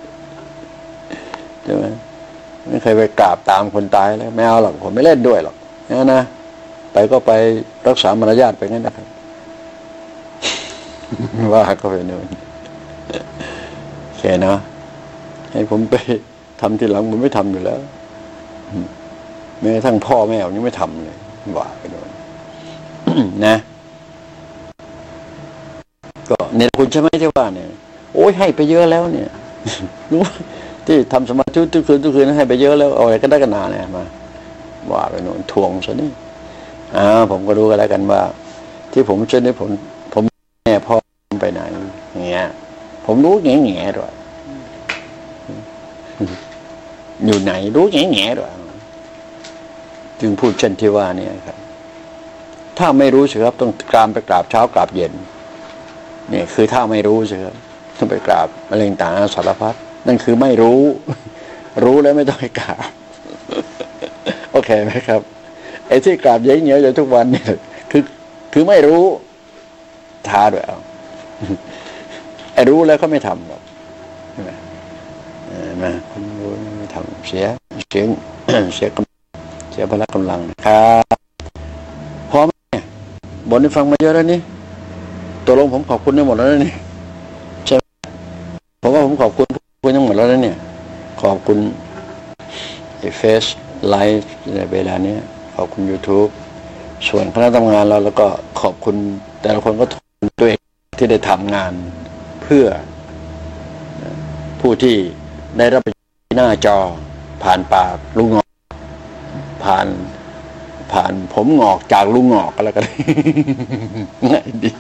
ใช่ไหมไม่เคยไปกราบตามคนตายแล้วไม่เอาหรอกผมไม่เล่นด้วยหรอกนะนะไปก็ไปรักษามารยาทไปงั้นนะครับว่าก็ไปนู่นแค่นะให้ผมไปทำทีหลังผมไม่ทำอยู่แล้วแม้กระทั่งพ่อแม่ผมยังไม่ทำเลยว่าไปนู่นนะก็เนี่ยคุณใช่ไหมที่ว่าเนี่ยโอ้ยให้ไปเยอะแล้วเนี่ยรู้ที่ทำสมาธิทุกคืนทุกคืนให้ไปเยอะแล้วเอาอะไรก็ได้กันนาเนี่ยมาว่าไปโน่นทวงซะนี่อ่าผมก็รู้กันแล้วกันว่า ที่ผมเช่นนี้ผมผมแม่พ่อไปไหนอย่างเงี้ยผมรู้แง่แง่ด้วยอยู่ไหนรู้แง่แง่ด้วยจึงพูดเช่นที่ว่านี่ครับถ้าไม่รู้สิครับต้องกราบไปกราบเช้ากราบเย็นเนี่ยคือถ้าไม่รู้สิครับต้องไปกราบอะไรต่างๆสารพัดนั่นคือไม่รู้รู้แล้วไม่ต้องไปกราบโอเคไหมครับไอ้ที่กราบเยอะๆอยู่ทุกวันเนี่ยคือคือไม่รู้ท้าด้วยเอาไอ้รู้แล้วก็ไม่ทำหรอกใช่ไหมนะคุณรู้ไม่ทำเสียเสียเสียกำเสียพละกำลังนะครับพร้อมเนี่ยบนได้ฟังมาเยอะแล้วนี่ตัวลงผมขอบคุณได้หมดแล้วนี่ใช่ไหมผมว่าผมขอบคุณคุณทั้งหมดแล้วนะเนี่ยขอบคุณไอ้เฟซไลฟ์ในเวลานี้ขอบคุณ YouTube ส่วนคณะทำงานเราแล้วก็ขอบคุณแต่ละคนก็ทนตัวเองที่ได้ทำงานเพื่อผู้ที่ได้รับหน้าจอผ่านปากลุงงอกผ่านผ่านผมงอกจากลุงงอกก็แล้วกันง่ายดี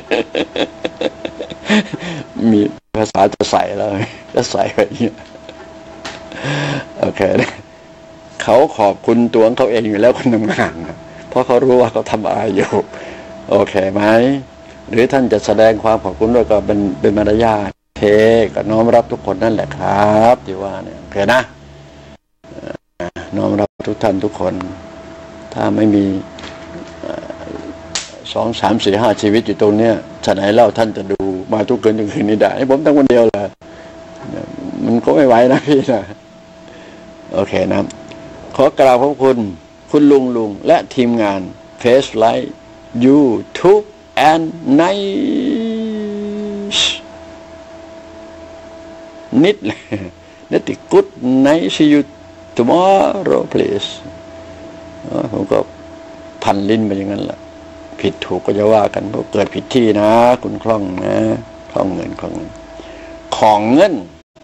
มีภาษาจะใส่แล้วจะใส่ไปเนี่ยโอเคเขาขอบคุณตัวเขาเองอยู่แล้วคนทำงานเพราะเขารู้ว่าเขาทำอะไรอยู่โอเคไหมหรือท่านจะแสดงความขอบคุณด้วยก็เป็นเป็นมารยาทเทก็น้อมรับทุกคนนั่นแหละครับที่ว่าเนี่ยโอเคนะน้อมรับทุกท่านทุกคนถ้าไม่มีสองสามสี่ห้าชีวิตอยู่ตรงเนี้ยฉะไหนเล่าท่านจะดูมาทุกคืนทุกคืนนี้ได้ให้ผมทั้งคนเดียวเลยมันก็ไม่ไหวนะพี่นะโอเคนะขอกราบขอบคุณคุณลุงลุงและทีมงาน Face Light YouTube and Nice นิดเลยนิดกุด Nice see you tomorrow please ผมก็พันลิ้นไปอย่างนั้นแหละผิดถูกก็จะว่ากันเพราะเกิดผิดที่นะคุณคล่องนะคล่องเงินคล่องเงินของเงิน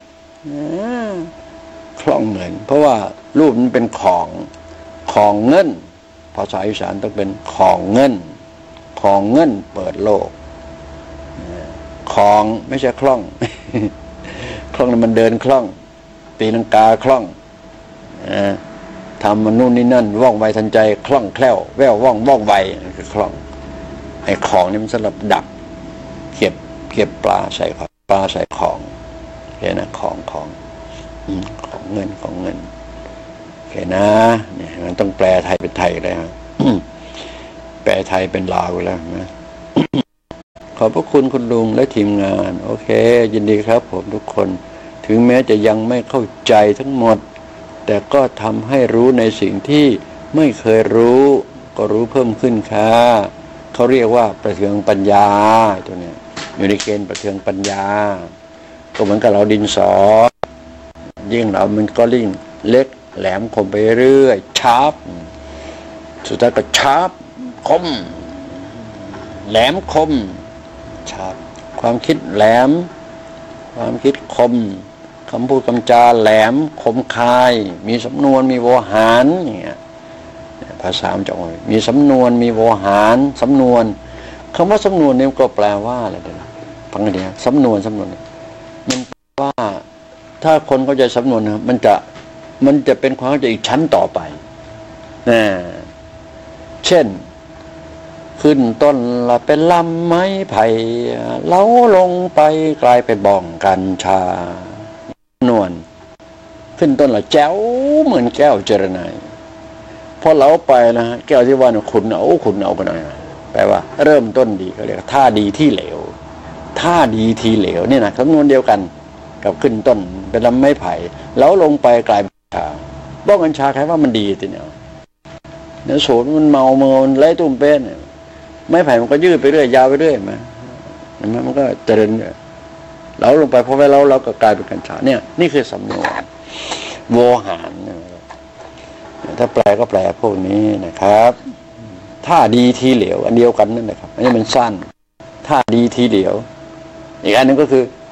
คล่องเงินเพราะว่ารูปมันเป็นของของเงินภาษาอีสานต้องเป็นของเงินของเงินเปิดโลกของไม่ใช่คล่องคล่องมันเดินคล่องตีลังกาคล่องทำมันนู่นนี่นั่นว่องไวทันใจคล่องแคล่วแววว่องว่องไวคือคล่องไอ้ของนี่มันสำหรับดักเก็บเก็บปลาใส่ปลาใส่ของแค่นะของของของเงินของเงินแค่นะเนี่ยมันต้องแปลไทยเป็นไทยเลยฮะแปลไทยเป็นลาวแล้วนะขอบพระคุณคุณลุงและทีมงานโอเคยินดีครับผมทุกคนถึงแม้จะยังไม่เข้าใจทั้งหมดแต่ก็ทำให้รู้ในสิ่งที่ไม่เคยรู้ก็รู้เพิ่มขึ้นค่ะเขาเรียกว่าประเทืองปัญญาตัวนี้อยู่ในเกณฑ์ประเทืองปัญญาก็เหมือนกับเราดินสอยิ่งเรามันก็ยิ่งเล็กแหลมคมไปเรื่อยชาร์ปสุดท้ายก็ชาร์ปคมแหลมคมชาร์ปความคิดแหลมความคิดคมคำพูดคำจาแหลมคมคายมีสำนวนมีโวหารอย่างเงี้ยภาษามันจะมีสำนวนมีโวหารสำนวนคำว่าสำนวนนี่ก็แปลว่าอะไรเดี๋ยวฟังกันดีนะสำนวนสำนวนมันแปลว่าถ้าคนเข้าใจสำนวนนะมันจะมันจะเป็นความเข้าใจอีกชั้นต่อไปนะเช่นขึ้นต้นละเป็นลำไม้ไผ่เล้าลงไปกลายเป็นบ่องกัญชานวลขึ้นต้นละแจ๋วเหมือนแก้วเจรไนพอเล้าไปนะแก้วที่ว่าเนี่ยขุนเอาขุนเอากันหน่อยแปลว่าเริ่มต้นดีเขาเรียกท่าดีที่เหลวท่าดีทีเหลวนี่นะคำนวณเดียวกันกับขึ้นต้นเป็นลำไม้ไผ่เล้าลงไปกลายเป็นชาบ้องกัญชาใครว่ามันดีทีเนี่ยเนื้อโสดมันเมาเมาไล่ตุ่มเป็นไม้ไผ่มันก็ยืดไปเรื่อยยาวไปเรื่อยมาเห็นไหมมันก็เจริญเราลงไปพอไปเราเราก็กลายเป็นกัญชาเนี่ยนี่คือสำนวนโวหารถ้าแปลก็แปลพวกนี้นะครับท่าดีทีเหลวอันเดียวกันนั่นแหละครับอันนี้มันสั้นท่าดีทีเหลวอีกอันนึงก็คือ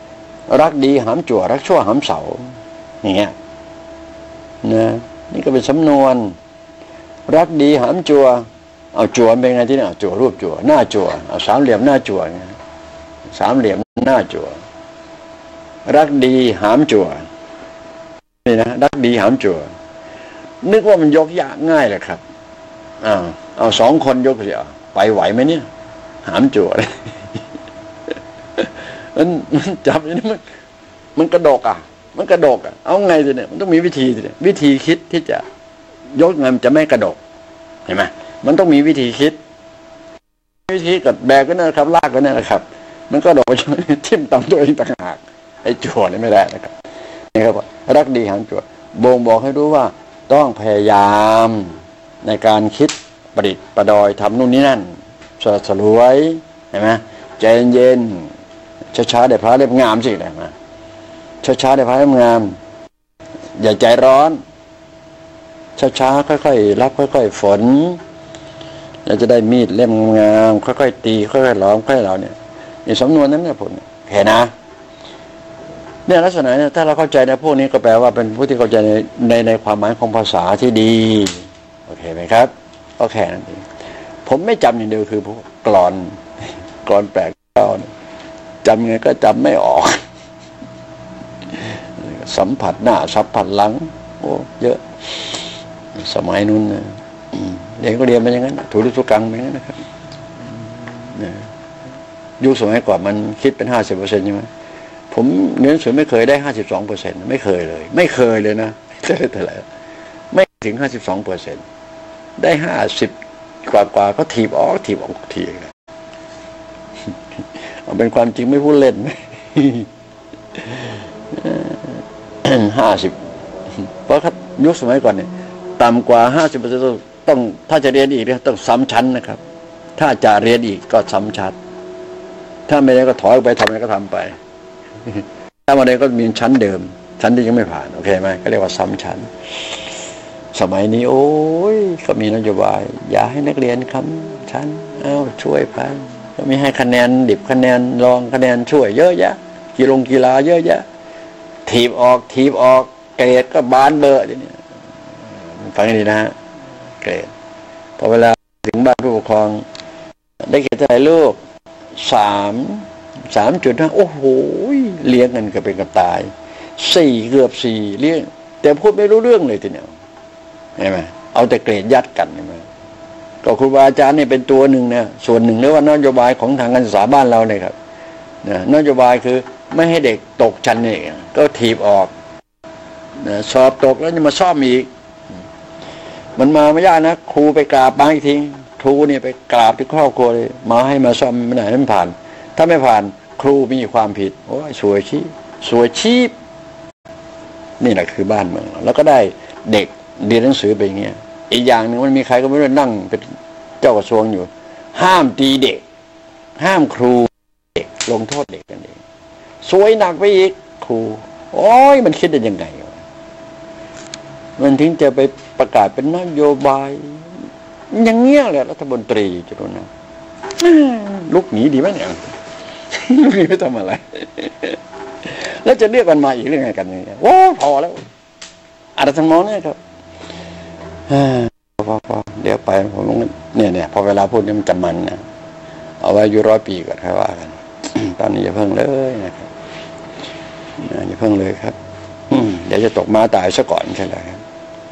รักดีหามจั่วรักชั่วหามเสาอย่างเงี้ยนะนี่ก็เป็นสำนวนรักดีหามจั่วเอาจั่วเป็นไงที่นี่จั่วรูปจั่วหน้าจั่วเอาสามเหลี่ยมหน้าจั่วสามเหลี่ยมหน้าจั่วรักดีหามจั่วนี่นะรักดีหามจั่วนึกว่ามันยกยากง่ายเลยครับอ้าวเอาสองคนยกเสียไปไหวไหมเนี่ยหามจั่วเลยมันมันจับอย่างนี้มันมันกระดกอ่ะมันกระดกอ่ะเอาไงสิเนี่ยมันต้องมีวิธีสิเนี่ยวิธีคิดที่จะยกเงินจะไม่กระดกเห็นไหมมันต้องมีวิธีคิดวิธีกัดแบกก็นั่นครับลากก็นั่นนะครับมันก็ดอกไปทิ่มตามตัวเองต่างหากไอ้จั่วนี่ไม่ได้นะครับนี่ครับรักดีหามจั่วบ่งบอกให้รู้ว่าต้องพยายามในการคิดประดิษฐ์ประดอยทำนู่นนี่นั่นสดสลวยเห็นไหมใจเย็นช้าๆได้พระเล่มงามสิได้มาช้าๆได้พระเล่มงามอย่าใจร้อนช้าๆค่อยๆรับค่อยๆฝนเราจะได้มีดเล่มงามค่อยๆตีค่อยๆหลอมค่อยๆเราเนี่ยในสำนวนนั้นเนี่ยผลเห็นนะเนี่ยลักษณะเนี่ยถ้าเราเข้าใจในพวกนี้ก็แปลว่าเป็นผู้ที่เข้าใจในในในความหมายของภาษาที่ดีโอเคไหมครับก็แค่นั้นเองผมไม่จำอย่างเดียวคือพวกกลอนกลอนแปลกเก้าจำไงก็จำไม่ออกสัมผัสหน้าสัมผัสหลังโอ้เยอะสมัยนู้นเรียนก็เรียนไปอย่างนั้นถูรุทุกังไปอย่างนั้นนะครับยุคสมัยก่อนมันคิดเป็นห้าสิบเปอร์เซ็นต์ใช่ไหมผมเรียนหนังสือไม่เคยได้ห้าสิบสองเปอร์เซ็นต์ไม่เคยเลยไม่เคยเลยนะเท่าไหร่ไม่ถึงห้าสิบสองเปอร์เซ็นต์ได้ห้าสิบกว่ากว่าก็ถีบออกถีบออกทีเลยเอาเป็นความจริงไม่พูดเล่นห้าสิบเพราะยุคสมัยก่อนเนี่ยต่ำกว่าห้าสิบเปอร์เซ็นต์ต้องถ้าจะเรียนอีกเนี่ยต้องซ้ำชั้นนะครับถ้าจะเรียนอีกก็ซ้ำชั้นถ้าไม่ได้ก็ถอยไปทำอะไรก็ทำไปถ้ามาได้ก็มีชั้นเดิมชั้นที่ยังไม่ผ่านโอเคไหมก็เรียกว่าซ้ำชั้นสมัยนี้โอ้ยก็มีนโยบายอย่าให้นักเรียนค้ำชั้นเอ้าช่วยไปก็มีให้คะแนนดิบคะแนนรองคะแนนช่วยเยอะแยะกีฬากีฬาเยอะแยะถีบออกถีบออกเกรดก็บานเบอร์เนี่ยฟังดีนะฮะเกรดพอเวลาถึงบ้านผู้ปกครองได้เกรดเท่าไหร่ลูกสามสามจุดห้าโอ้โหเลี้ยงกันก็เป็นกับตายสี่เกือบสี่เลี้ยงแต่พูดไม่รู้เรื่องเลยทีเดียวเห็นไหมเอาแต่เกรดยัดกันใช่ไหมก็ครูบาอาจารย์เนี่ยเป็นตัวหนึ่งนะส่วนหนึ่งหรือว่านโยบายของทางการศึกษาบ้านเราเนี่ยครับนะนโยบายคือไม่ให้เด็กตกชั้นนี่ก็ถีบออกนะสอบตกแล้วจะมาซ่อมอีกมันมาไม่ยากนะครูไปกราบมาอีกทีครูเนี่ยไปกราบที่ครอบครัวเลยมาให้มาซ่อมไม่ได้ไม่ผ่านถ้าไม่ผ่านครูมีความผิดโอ้ยสวยชีพสวยชีพนี่แหละคือบ้านเมืองแล้วก็ได้เด็กเรียนหนังสือไปอย่างเงี้ยอีกอย่างหนึ่งมันมีใครก็ไม่รู้นั่งเป็นเจ้ากระทรวงอยู่ห้ามตีเด็กห้ามครูเด็กลงโทษเด็กกันเองสวยหนักไปอีกครูโอ้ยมันคิดได้ยังไงมันถึงจะไปประกาศเป็นนโยบายอย่างเงี้ยแหละรัฐมนตรีจะรู้นะลุกหนีดีไหมเนี่ยลุกหนีไม่ทำอะไรแล้วจะเรียกกันมาอีกเรื่องไงกันเนี่ยโอ้พอแล้วอะไรทั้งนั้นเนี่ยครับพอพอเดี๋ยวไปผมเนี่ยเนี่ยพอเวลาพูดนี่มันจะมันนะเอาไว้อยู่ร้อยปีก่อนค่อยว่ากันตอนนี้อย่าเพิ่งเลยนะครับอย่าเพิ่งเลยครับเดี๋ยวจะตกม้าตายซะก่อนใช่ไหมครับ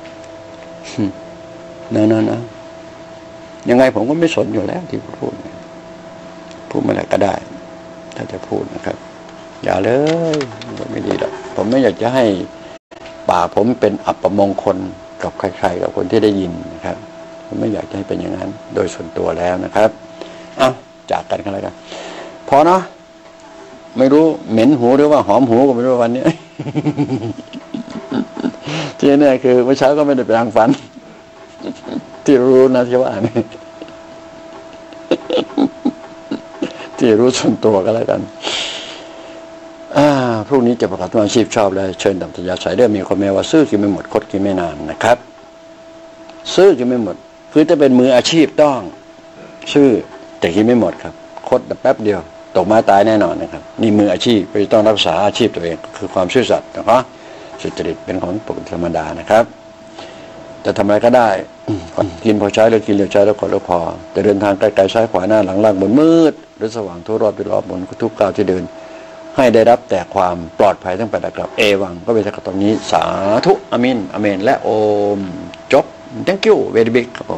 เนอะเนอะเนอะยังไงผมก็ไม่สนอยู่แล้วที่พูดพูดมาแล้วก็ได้ถ้าจะพูดนะครับอย่าเลยไม่ดีหรอกผมไม่อยากจะให้ปากผมเป็นอัปมงคลกับใครๆกับคนที่ได้ยินนะครับผมไม่อยากจะให้เป็นอย่างนั้นโดยส่วนตัวแล้วนะครับอ่ะจากกันกันแล้วกันพอเนาะไม่รู้เหม็นหูหรือว่าหอมหูก็ไม่รู้วันนี้ที่นี่คือเมื่อเช้าก็ไม่ได้ไปทางฝันที่รู้นะที่ว่านี่ที่รู้ส่วนตัวก็แล้วกันอ่าพรุ่งนี้จะประกาศทุกอาชีพชอบเลยเชิญดับทยาสายเรื่องมีคนแม้ว่าซื้อกินไม่หมดคดกินไม่นานนะครับซื้อกินไม่หมดคือจะเป็นมืออาชีพต้องซื้อแต่กินไม่หมดครับคดแป๊บเดียวตกไม้ตายแน่นอนนะครับนี่มืออาชีพไปต้องรักษาอาชีพตัวเองคือความซื่อสัตย์นะครับสุจริตเป็นของปกติธรรมดานะครับจะทำอะไรก็ได้กินพอใช้แล้วกินแล้วใช้แล้วขอแล้วพอจะเดินทางไกลๆซ้ายขวาหน้าหลังล่างบนมืดหรือสว่างทั่วรอบไปรอบบนทุกก้าวที่เดินให้ได้รับแต่ความปลอดภัยทั้งแปดระดับเอวังก็เป็นสักตอนนี้สาธุอามินอเมนและโอมจบ thank you very big ครับ